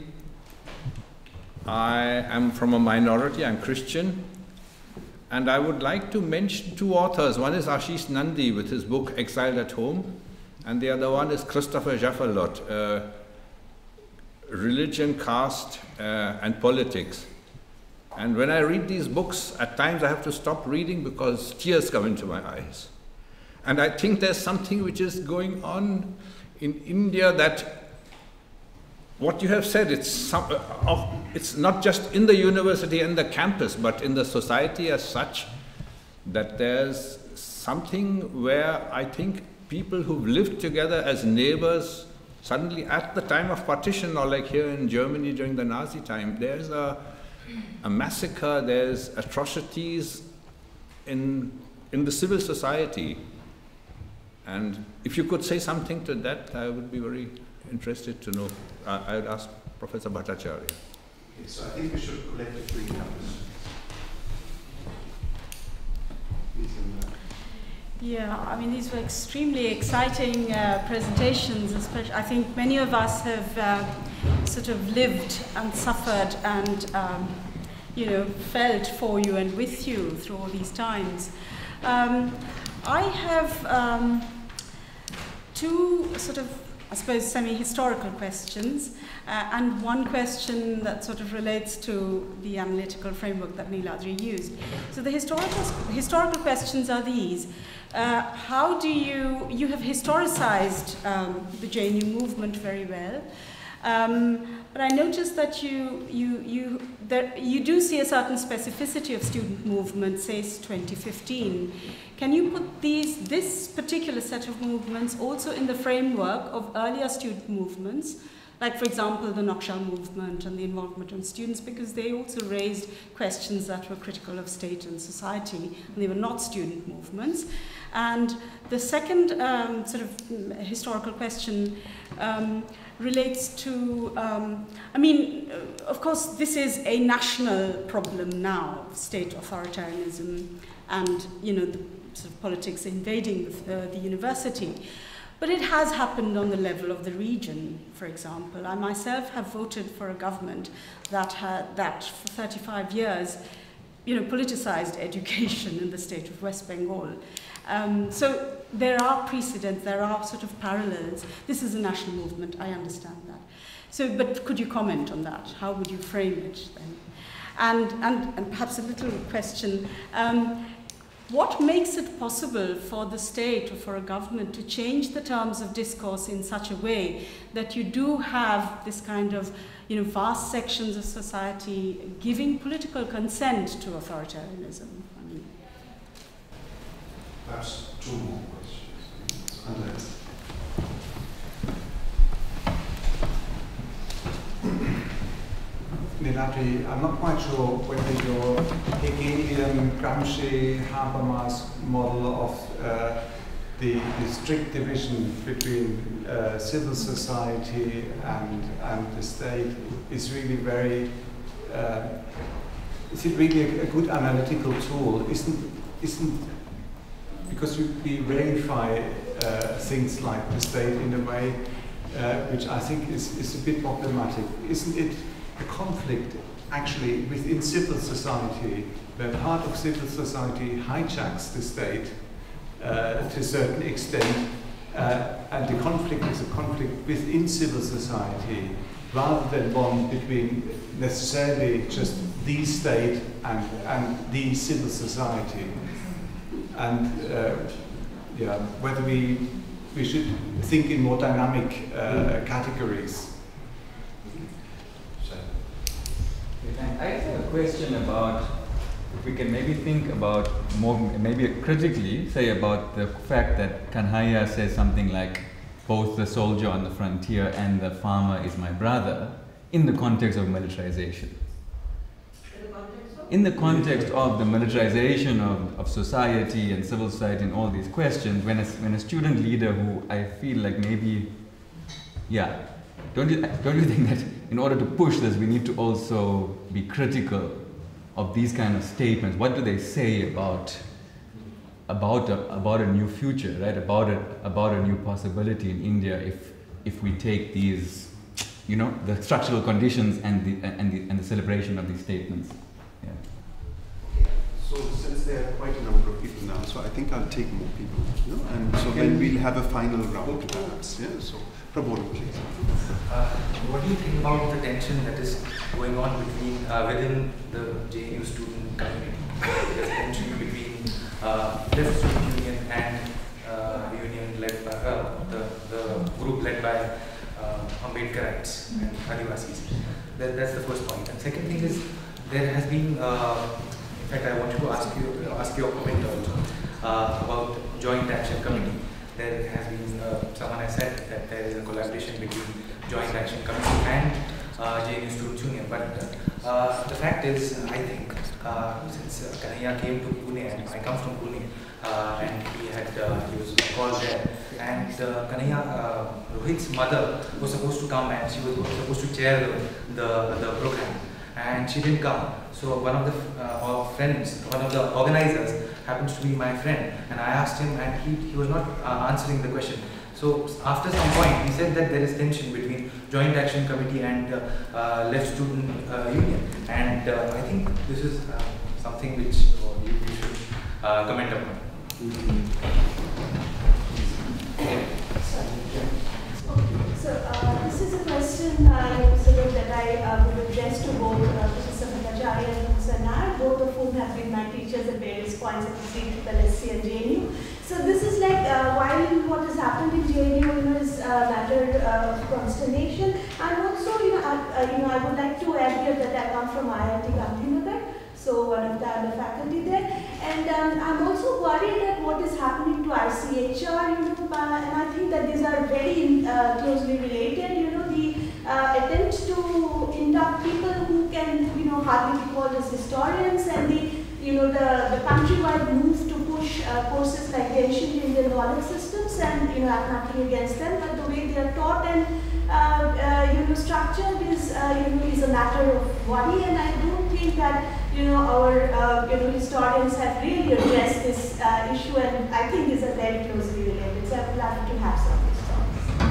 I am from a minority. I'm Christian. And I would like to mention two authors. One is Ashish Nandi with his book Exiled at Home, and the other one is Christopher Jaffalot, Religion, Caste and Politics. And when I read these books, at times I have to stop reading because tears come into my eyes. And I think there's something which is going on in India that what you have said, it's not just in the university and the campus, but in the society as such, that there's something where I think people who've lived together as neighbors, suddenly at the time of partition, or like here in Germany during the Nazi time, there's a massacre, there's atrocities in the civil society. And if you could say something to that, I would be very interested to know. I would ask Professor Bhattacharya. Okay, so I think we should collectively have this. Yeah, I mean, these were extremely exciting presentations. Especially, I think many of us have sort of lived and suffered and felt for you and with you through all these times. I have two sort of, I suppose, semi-historical questions, and one question that sort of relates to the analytical framework that Neeladri used. So the historical questions are these. How do you have historicized the JNU movement very well, but I noticed that you do see a certain specificity of student movement, say 2015. Can you put this particular set of movements also in the framework of earlier student movements, like, for example, the Naksha movement and the involvement of students, because they also raised questions that were critical of state and society, and they were not student movements. And the second sort of historical question relates to, of course, this is a national problem now, state authoritarianism and, the sort of politics invading the university. But it has happened on the level of the region, for example. I myself have voted for a government that for 35 years, politicized education in the state of West Bengal. So there are precedents, there are sort of parallels. This is a national movement, I understand that. So, but could you comment on that? How would you frame it then? And perhaps a little question, what makes it possible for the state or for a government to change the terms of discourse in such a way that you do have this kind of, vast sections of society giving political consent to authoritarianism? Perhaps two more questions. Neeladri, I'm not quite sure whether your Hegelian Gramsci-Habermas model of the strict division between civil society and the state is really very, is it really a good analytical tool? Isn't because we verify things like the state in a way which I think is a bit problematic. Isn't it a conflict actually within civil society, where part of civil society hijacks the state to a certain extent, and the conflict is a conflict within civil society rather than one between necessarily just the state and the civil society? And yeah, whether we should think in more dynamic categories. I have a question about, if we can maybe think about more, maybe critically, say about the fact that Kanhaiya says something like, both the soldier on the frontier and the farmer is my brother, in the context of militarization. In the context of the militarization of society and civil society and all these questions, when a student leader who I feel like maybe, yeah, don't you think that in order to push this, we need to also be critical of these kind of statements? What do they say about a new future, right? About a new possibility in India if we take these, you know, the structural conditions and the celebration of these statements. Yeah. So since there are quite a number of people now, so I think I'll take more people, you know, and so then we'll have a final round perhaps. Yeah. So Prabodh, please. What do you think about the tension that is going on between within the JNU student community? There's tension between left student union and union led by the group led by Ambedkarites and Adivasis. That's the first point. And second thing is, there has been, in fact, I wanted to ask your comment also about Joint Action Committee. There has been, someone has said that there is a collaboration between Joint Action Committee and JNU Students Union. But the fact is, I think, since Kanhaiya came to Pune, and I come from Pune, and he was called there, and Kanhaiya, Rohit's mother was supposed to come, and she was supposed to chair the program, and she didn't come. So one of the friends, one of the organizers, happens to be my friend, and I asked him, and he was not answering the question. So after some point, he said that there is tension between Joint Action Committee and Left Student Union, and I think this is something which you should comment upon. So this is a question that I would address to both Professor Bhattacharya and Professor Nair, both of whom have been my teachers at various points at the CCCC and JNU. So this is like while what has happened in JNU is a matter of consternation, and also I would like to add here that I come from IIT Gandhinagar, so one of the faculty there, and I'm also worried that what is happening to ICHR, and I think that these are very closely related. The attempt to induct people who can hardly be called as historians, and the countrywide move to push courses like the ancient Indian knowledge systems, and I have nothing against them, but the way they are taught and structured is a matter of worry, and I don't think that our historians have really addressed this issue, and I think these are very closely related. So I would love to have some of these thoughts.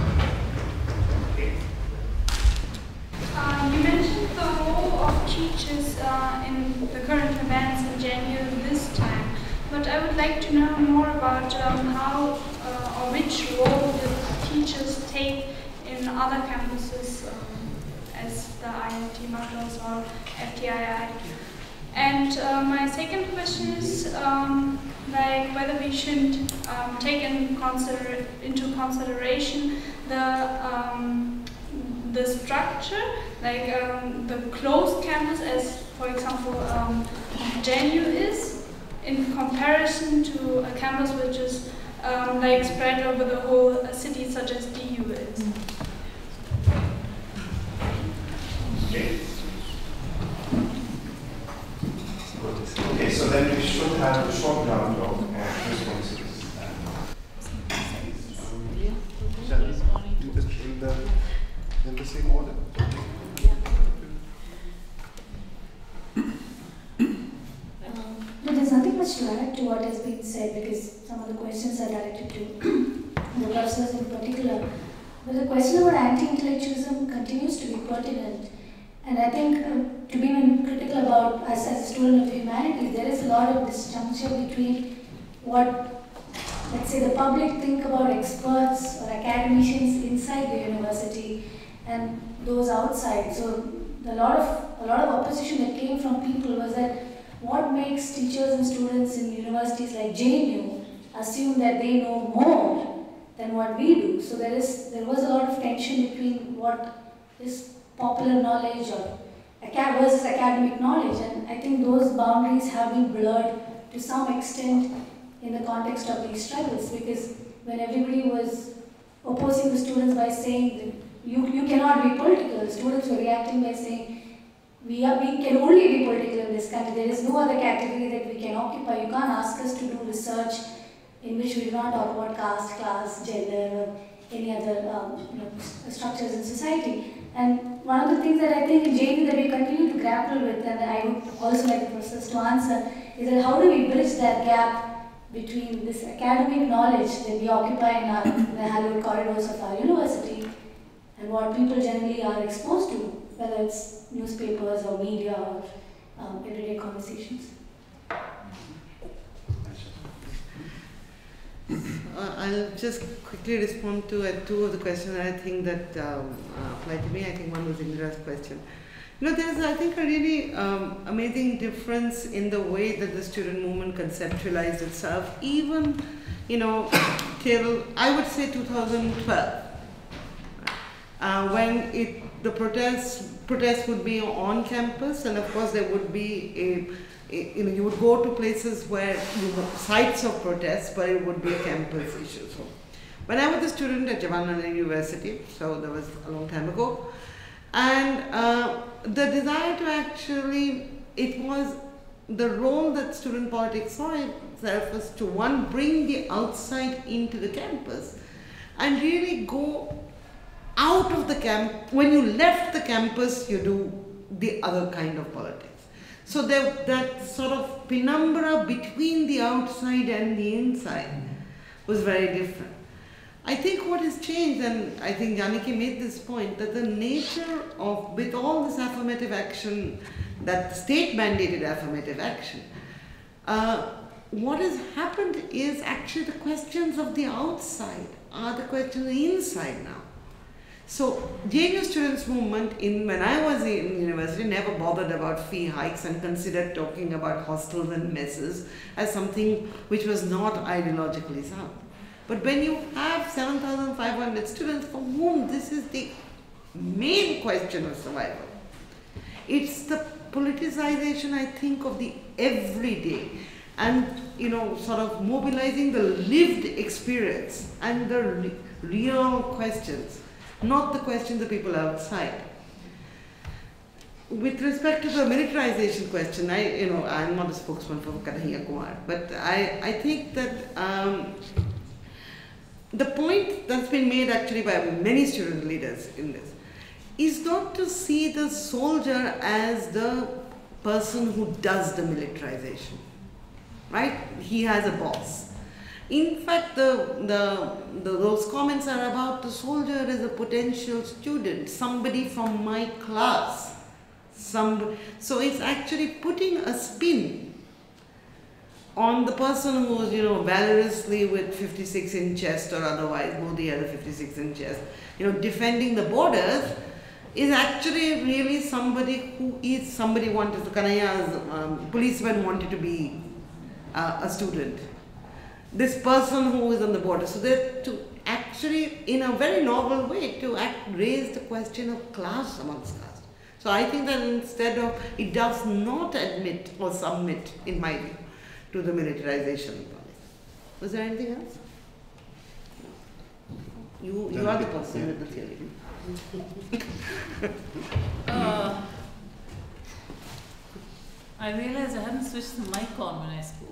You mentioned the role of teachers in the current events in JNU this time, but I would like to know more about how or which role do teachers take in other campuses as the IIT Madras or FTII. And my second question is like whether we should take into consideration the structure, like the closed campus, as for example JNU is, in comparison to a campus which is like spread over the whole city, such as DU is. Okay. what has been said, because some of the questions are directed to the professors in particular. But the question about anti-intellectualism continues to be pertinent. And I think to be critical about us as a student of the humanities, there is a lot of disjuncture between what, let's say, the public think about experts or academicians inside the university and those outside. So a lot of opposition that came from people was that what makes teachers and students in universities like JNU assume that they know more than what we do. So there was a lot of tension between what is popular knowledge or versus academic knowledge, and I think those boundaries have been blurred to some extent in the context of these struggles, because when everybody was opposing the students by saying that you cannot be political, the students were reacting by saying we can only be political in this country, there is no other category that we can occupy, you can't ask us to do research in which we do not talk about caste, class, gender or any other structures in society. And one of the things that I think in JV that we continue to grapple with, and I would also like the professors to answer, is that how do we bridge that gap between this academic knowledge that we occupy in the hallowed corridors of our university and what people generally are exposed to, whether it's newspapers or media or everyday conversations. I'll just quickly respond to two of the questions I think that apply to me. I think one was Indra's question. There is, I think, a really amazing difference in the way that the student movement conceptualized itself, even, till, I would say, 2012, when the protests would be on campus, and of course there would be you would go to places where sites of protests, but it would be a campus issue. So, when I was a student at Jawaharlal University, so that was a long time ago, and the desire to actually, it was the role that student politics saw itself was to, one, bring the outside into the campus and really go out of the camp. When you left the campus, you do the other kind of politics. So that sort of penumbra between the outside and the inside was very different. I think what has changed, and I think Janaki made this point, that the nature of, with all this affirmative action, that state-mandated affirmative action, what has happened is actually the questions of the outside are the questions of the inside now. So, JNU students movement, when I was in university, never bothered about fee hikes and considered talking about hostels and messes as something which was not ideologically sound. But when you have 7,500 students for whom this is the main question of survival, it's the politicization, I think, of the everyday and, sort of mobilizing the lived experience and the real questions, not the questions of people outside. With respect to the militarization question, I'm not a spokesman for Kanhaiya Kumar, but I think that the point that's been made actually by many student leaders in this is not to see the soldier as the person who does the militarization, right? He has a boss. In fact, those comments are about the soldier as a potential student, somebody from my class. So it's actually putting a spin on the person who's, valorously with 56-inch chest or otherwise, Modi has a 56-inch chest, defending the borders, is actually really somebody who is, somebody wanted, Kanhaiya's policeman wanted to be a student. This person who is on the border. So that to actually, in a very novel way, to raise the question of class amongst caste. So I think that instead of, it does not admit or submit, in my view, to the militarization policy. Was there anything else? You are the person with the theory. I realized I hadn't switched the mic on when I spoke.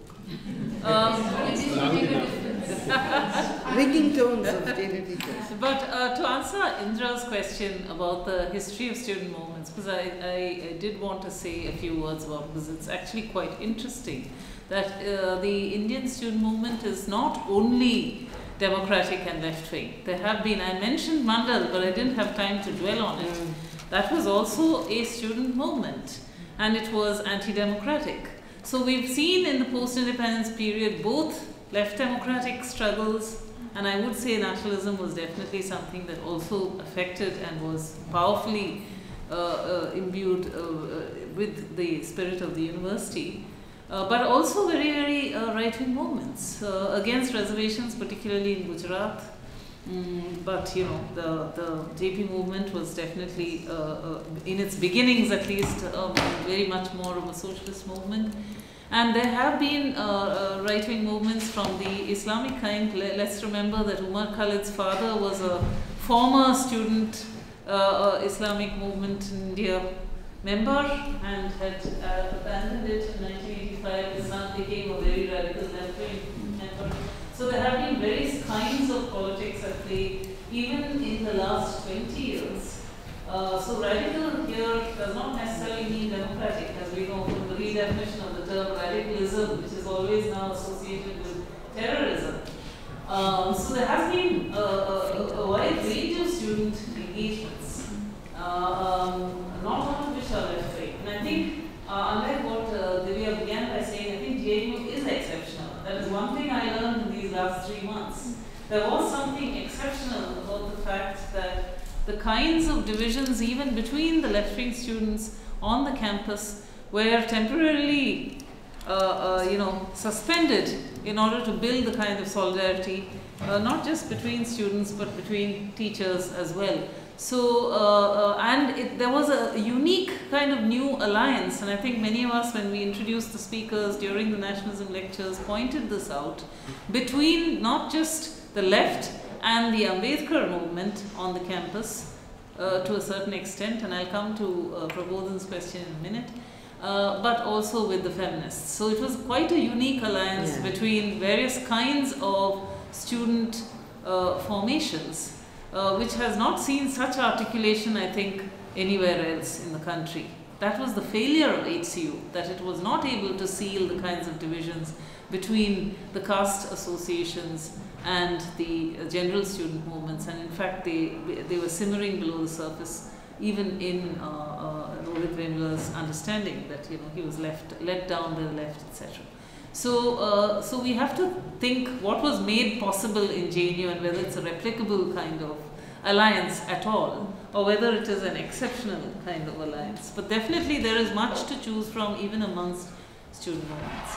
Ringing tones of daily teachers. But to answer Indra's question about the history of student movements, because I did want to say a few words about it, because it's actually quite interesting that the Indian student movement is not only democratic and left-wing. There have been, I mentioned Mandal, but I didn't have time to dwell on it. That was also a student movement, and it was anti-democratic. So we've seen in the post-independence period both left democratic struggles, and I would say nationalism was definitely something that also affected and was powerfully imbued with the spirit of the university. But also very, very right-wing movements against reservations, particularly in Gujarat. But you know, the JP movement was definitely, in its beginnings at least, very much more of a socialist movement. And there have been right-wing movements from the Islamic kind. Let's remember that Umar Khalid's father was a former student Islamic movement in India member and had abandoned it in 1985. His son became a very radical left-wing member. So there have been various kinds of politics at play, even in the last 20 years. So radical here does not necessarily mean democratic, as we know from the redefinition of the term radicalism, which is always now associated with terrorism. So there has been a wide range of student engagements, not all of which are left-wing. And I think, unlike what Divya began by saying, I think JNU is exceptional. That is one thing I learned in these last 3 months. There was something exceptional about the fact that the kinds of divisions, even between the left-wing students on the campus, were temporarily, suspended in order to build the kind of solidarity, not just between students, but between teachers as well. So, there was a unique kind of new alliance, and I think many of us, when we introduced the speakers during the nationalism lectures, pointed this out, between not just the left and the Ambedkar movement on the campus to a certain extent, and I'll come to Prabodhan's question in a minute, but also with the feminists. So it was quite a unique alliance between various kinds of student formations, which has not seen such articulation, I think, anywhere else in the country. That was the failure of HCU, that it was not able to seal the kinds of divisions between the caste associations and the general student movements, and in fact they were simmering below the surface, even in Rohit Vemla's understanding that he was let down by the left, etc. So we have to think what was made possible in JNU and whether it's a replicable kind of alliance at all, or whether it is an exceptional kind of alliance. But definitely there is much to choose from even amongst student movements.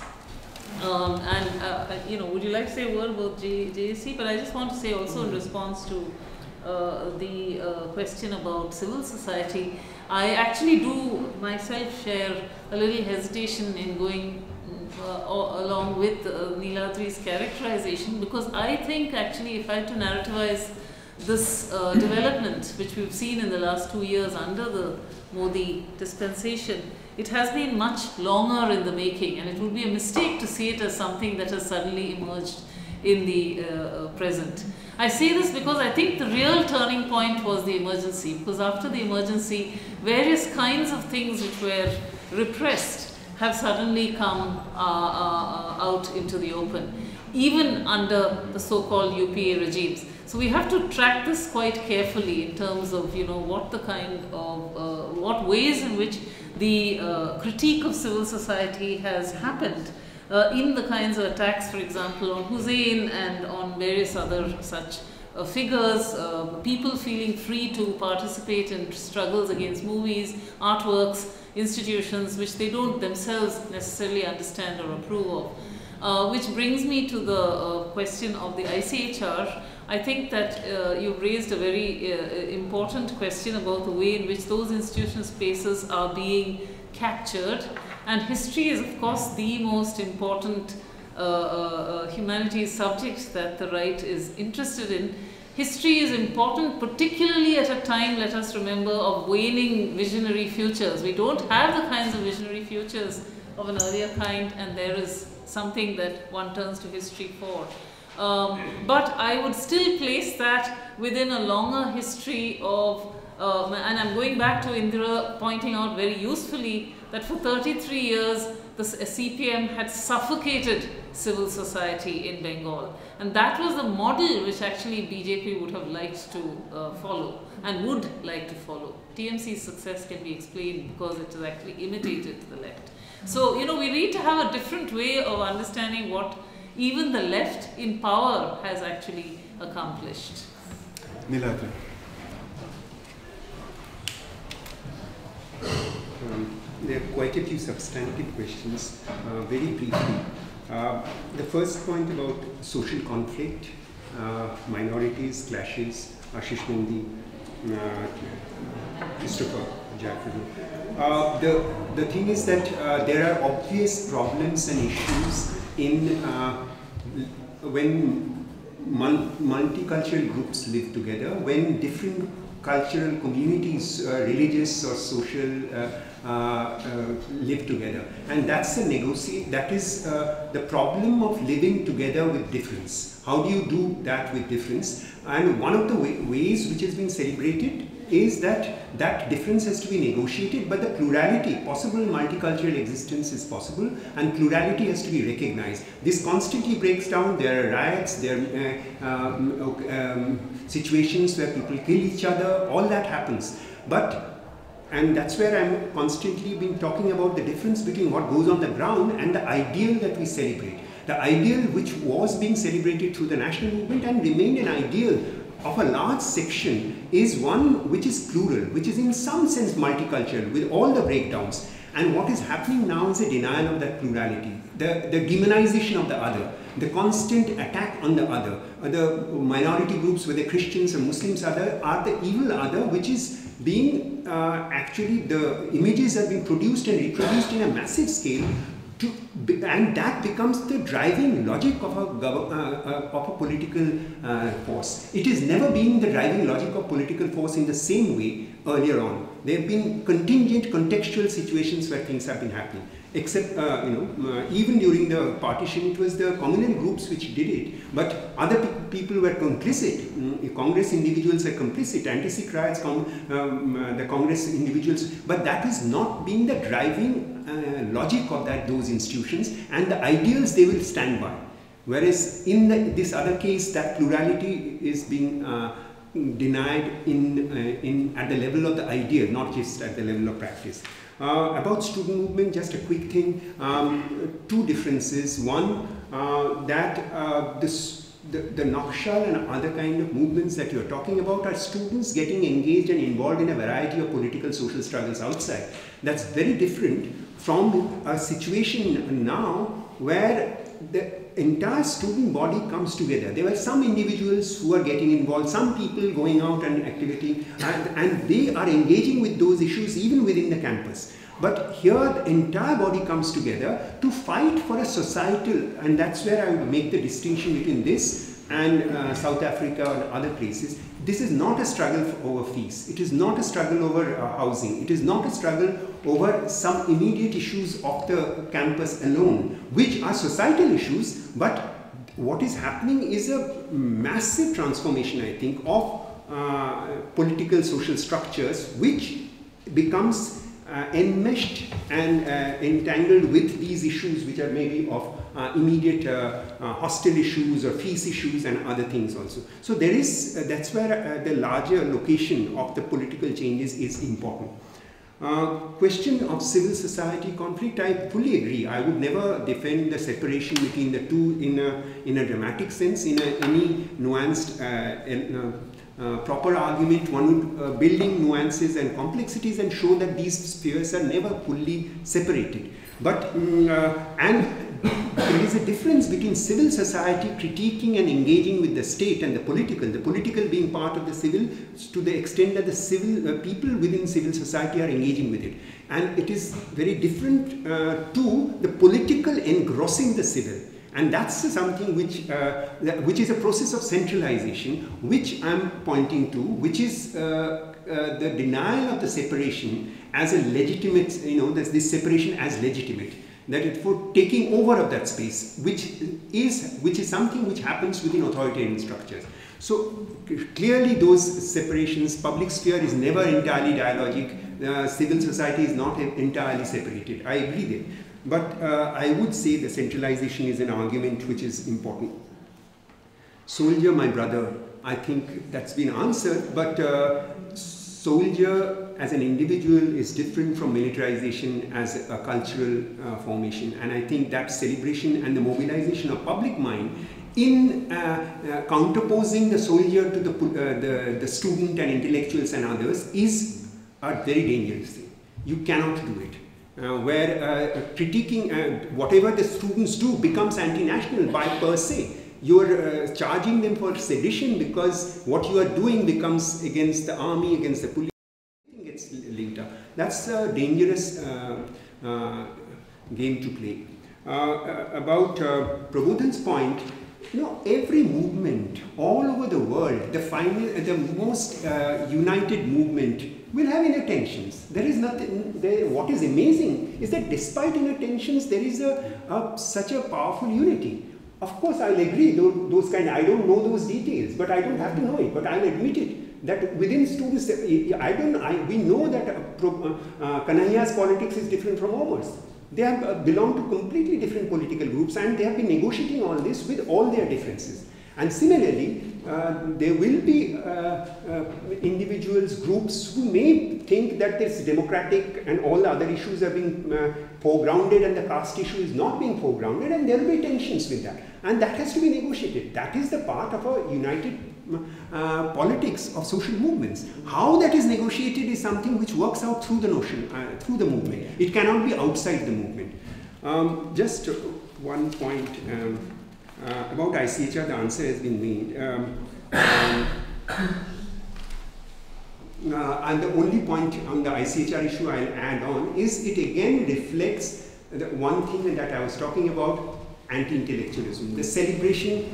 Would you like to say a word about JSC? But I just want to say also in response to the question about civil society, I actually do myself share a little hesitation in going along with Neeladri's characterization, because I think actually if I had to narrativize this development which we've seen in the last 2 years under the Modi dispensation, it has been much longer in the making, and it would be a mistake to see it as something that has suddenly emerged in the present. I say this because I think the real turning point was the emergency, because after the emergency, various kinds of things which were repressed have suddenly come out into the open, even under the so-called UPA regimes. So we have to track this quite carefully in terms of, what the kind of, what ways in which the critique of civil society has happened in the kinds of attacks, for example, on Hussein and on various other such figures, people feeling free to participate in struggles against movies, artworks, institutions which they don't themselves necessarily understand or approve of. Which brings me to the question of the ICHR. I think that you've raised a very important question about the way in which those institutional spaces are being captured. And history is, of course, the most important humanities subject that the right is interested in. History is important, particularly at a time, let us remember, of waning visionary futures. We don't have the kinds of visionary futures of an earlier kind, and there is something that one turns to history for. But I would still place that within a longer history of, and I'm going back to Indira pointing out very usefully that for 33 years the CPM had suffocated civil society in Bengal. And that was the model which actually BJP would have liked to follow and would like to follow. TMC's success can be explained because it has actually imitated the left. So, you know, we need to have a different way of understanding what even the left in power has actually accomplished. Neeladri. There are quite a few substantive questions. Very briefly, the first point about social conflict, minorities, clashes, Ashish Nandi, Christopher Jaffrey. The thing is that there are obvious problems and issues in when multicultural groups live together, when different cultural communities, religious or social, live together, and that's the that is the problem of living together with difference. How do you do that with difference? And one of the ways which has been celebrated is that that difference has to be negotiated, but the plurality, possible multicultural existence is possible, and plurality has to be recognized. This constantly breaks down. There are riots, there are situations where people kill each other, all that happens. And that's where I'm constantly been talking about the difference between what goes on the ground and the ideal that we celebrate. The ideal which was being celebrated through the national movement and remained an ideal of a large section is one which is plural, which is in some sense multicultural with all the breakdowns. And what is happening now is a denial of that plurality, the demonization of the other, the constant attack on the other. The minority groups, whether Christians or Muslims, are the evil other, which is being actually the images are being produced and reproduced in a massive scale. And that becomes the driving logic of a political force. It has never been the driving logic of political force in the same way earlier on. There have been contingent, contextual situations where things have been happening. Except, even during the partition, it was the communal groups which did it. But other people were complicit. Congress individuals are complicit. Anti-Sikh riots, the Congress individuals. But that is not being the driving logic of those institutions and the ideals they will stand by. Whereas in this other case, that plurality is being denied at the level of the ideal, not just at the level of practice. About student movement, just a quick thing, two differences. One, that the Nakshal and other kind of movements that you're talking about are students getting engaged and involved in a variety of political social struggles outside. That's very different from a situation now where the entire student body comes together. There were some individuals who are getting involved, some people going out and activity, and they are engaging with those issues even within the campus. But here the entire body comes together to fight for a societal, and that's where I would make the distinction between this and South Africa or other places. This is not a struggle over fees. It is not a struggle over housing. It is not a struggle over some immediate issues of the campus alone, which are societal issues. But what is happening is a massive transformation, I think, of political social structures, which becomes enmeshed and entangled with these issues which are maybe of immediate hostile issues or fees issues and other things also. So there is, that's where the larger location of the political changes is important. Question of civil society conflict, I fully agree. I would never defend the separation between the two in a dramatic sense. In any nuanced proper argument, one would building nuances and complexities and show that these spheres are never fully separated. But there is a difference between civil society critiquing and engaging with the state and the political being part of the civil to the extent that the civil people within civil society are engaging with it. And it is very different to the political engrossing the civil. And that's something which is a process of centralization, which I'm pointing to, which is the denial of the separation as a legitimate, there's this separation as legitimate, that it's for taking over of that space, which is something which happens within authoritarian structures. So clearly those separations, public sphere is never entirely dialogic, civil society is not entirely separated. I agree there. But I would say the centralization is an argument which is important. Soldier, my brother, I think that's been answered, but soldier as an individual is different from militarization as a cultural formation. And I think that celebration and the mobilization of public mind in counterposing the soldier to the student and intellectuals and others is a very dangerous thing. You cannot do it. Where critiquing whatever the students do becomes anti-national by per se. You are charging them for sedition because what you are doing becomes against the army, against the police. Everything gets linked up. That's a dangerous game to play. About Prabodhan's point, you know, every movement all over the world, the most united movement will have inner tensions. There is nothing. What is amazing is that despite inner tensions, there is such a powerful unity. Of course, I'll agree. Those kind. I don't know those details, but I don't have to know it. But I'll admit it that within students, we know that Kanhaiya's politics is different from ours. They have belonged to completely different political groups, and they have been negotiating all this with all their differences. And similarly, there will be individuals, groups who may think that this democratic and all the other issues are being foregrounded and the caste issue is not being foregrounded, and there will be tensions with that. And that has to be negotiated. That is the part of a united politics of social movements. How that is negotiated is something which works out through the notion, through the movement. It cannot be outside the movement. Just one point. About ICHR, the answer has been made. And the only point on the ICHR issue I'll add on is it again reflects the one thing that I was talking about, anti-intellectualism, the celebration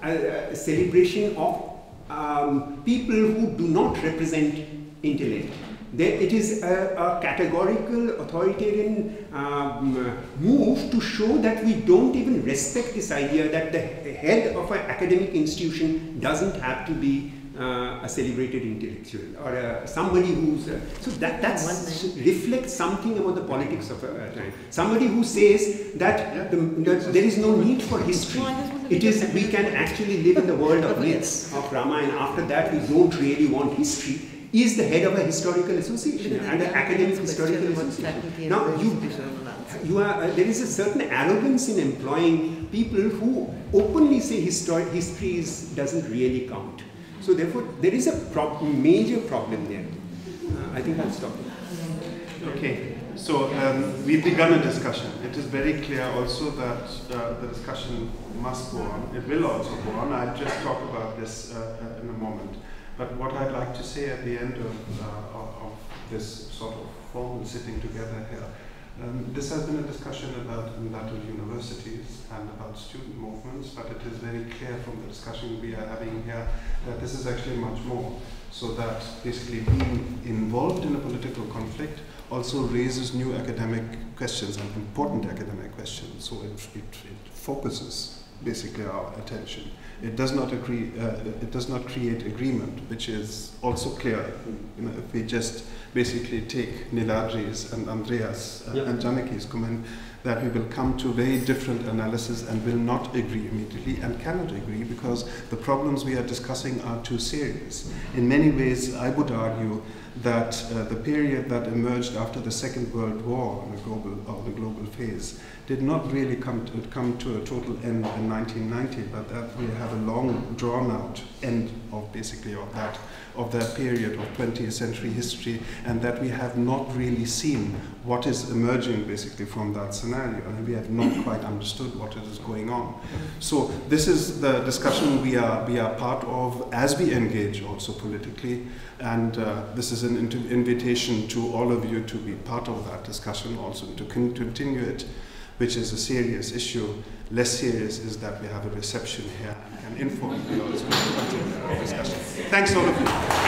of people who do not represent intellect. It is a categorical authoritarian move to show that we don't even respect this idea that the head of an academic institution doesn't have to be a celebrated intellectual or somebody who's so that reflects something about the politics of a time. Somebody who says that there is no need for history. It is we can actually live in the world of myths of Rama, and after that we don't really want history. Is the head of a historical association and an academic historical association. Now, there is a certain arrogance in employing people who openly say history doesn't really count. So therefore, there is a major problem there. I think I'll stop. Okay, so we've begun a discussion. It is very clear also that the discussion must go on. It will also go on. I'll just talk about this in a moment. But what I'd like to say at the end of this sort of formal sitting together here, this has been a discussion about embattled universities and about student movements, but it is very clear from the discussion we are having here that this is actually much more. So that basically being involved in a political conflict also raises new academic questions and important academic questions. So it focuses basically our attention. It does not agree. It does not create agreement, which is also clear. You know, if we just basically take Neeladri's and Andreas and Janaki's comment, that we will come to very different analysis and will not agree immediately and cannot agree because the problems we are discussing are too serious. In many ways, I would argue that the period that emerged after the Second World War on the global phase did not really come to a total end in 1990, but that we have a long drawn out end of basically of that period of 20th century history, and that we have not really seen what is emerging basically from that scenario, and we have not quite understood what is going on. So this is the discussion we are part of as we engage also politically, and this is an invitation to all of you to be part of that discussion also, to continue it, which is a serious issue. Less serious is that we have a reception here and can inform you also about the discussion. Thanks all of you.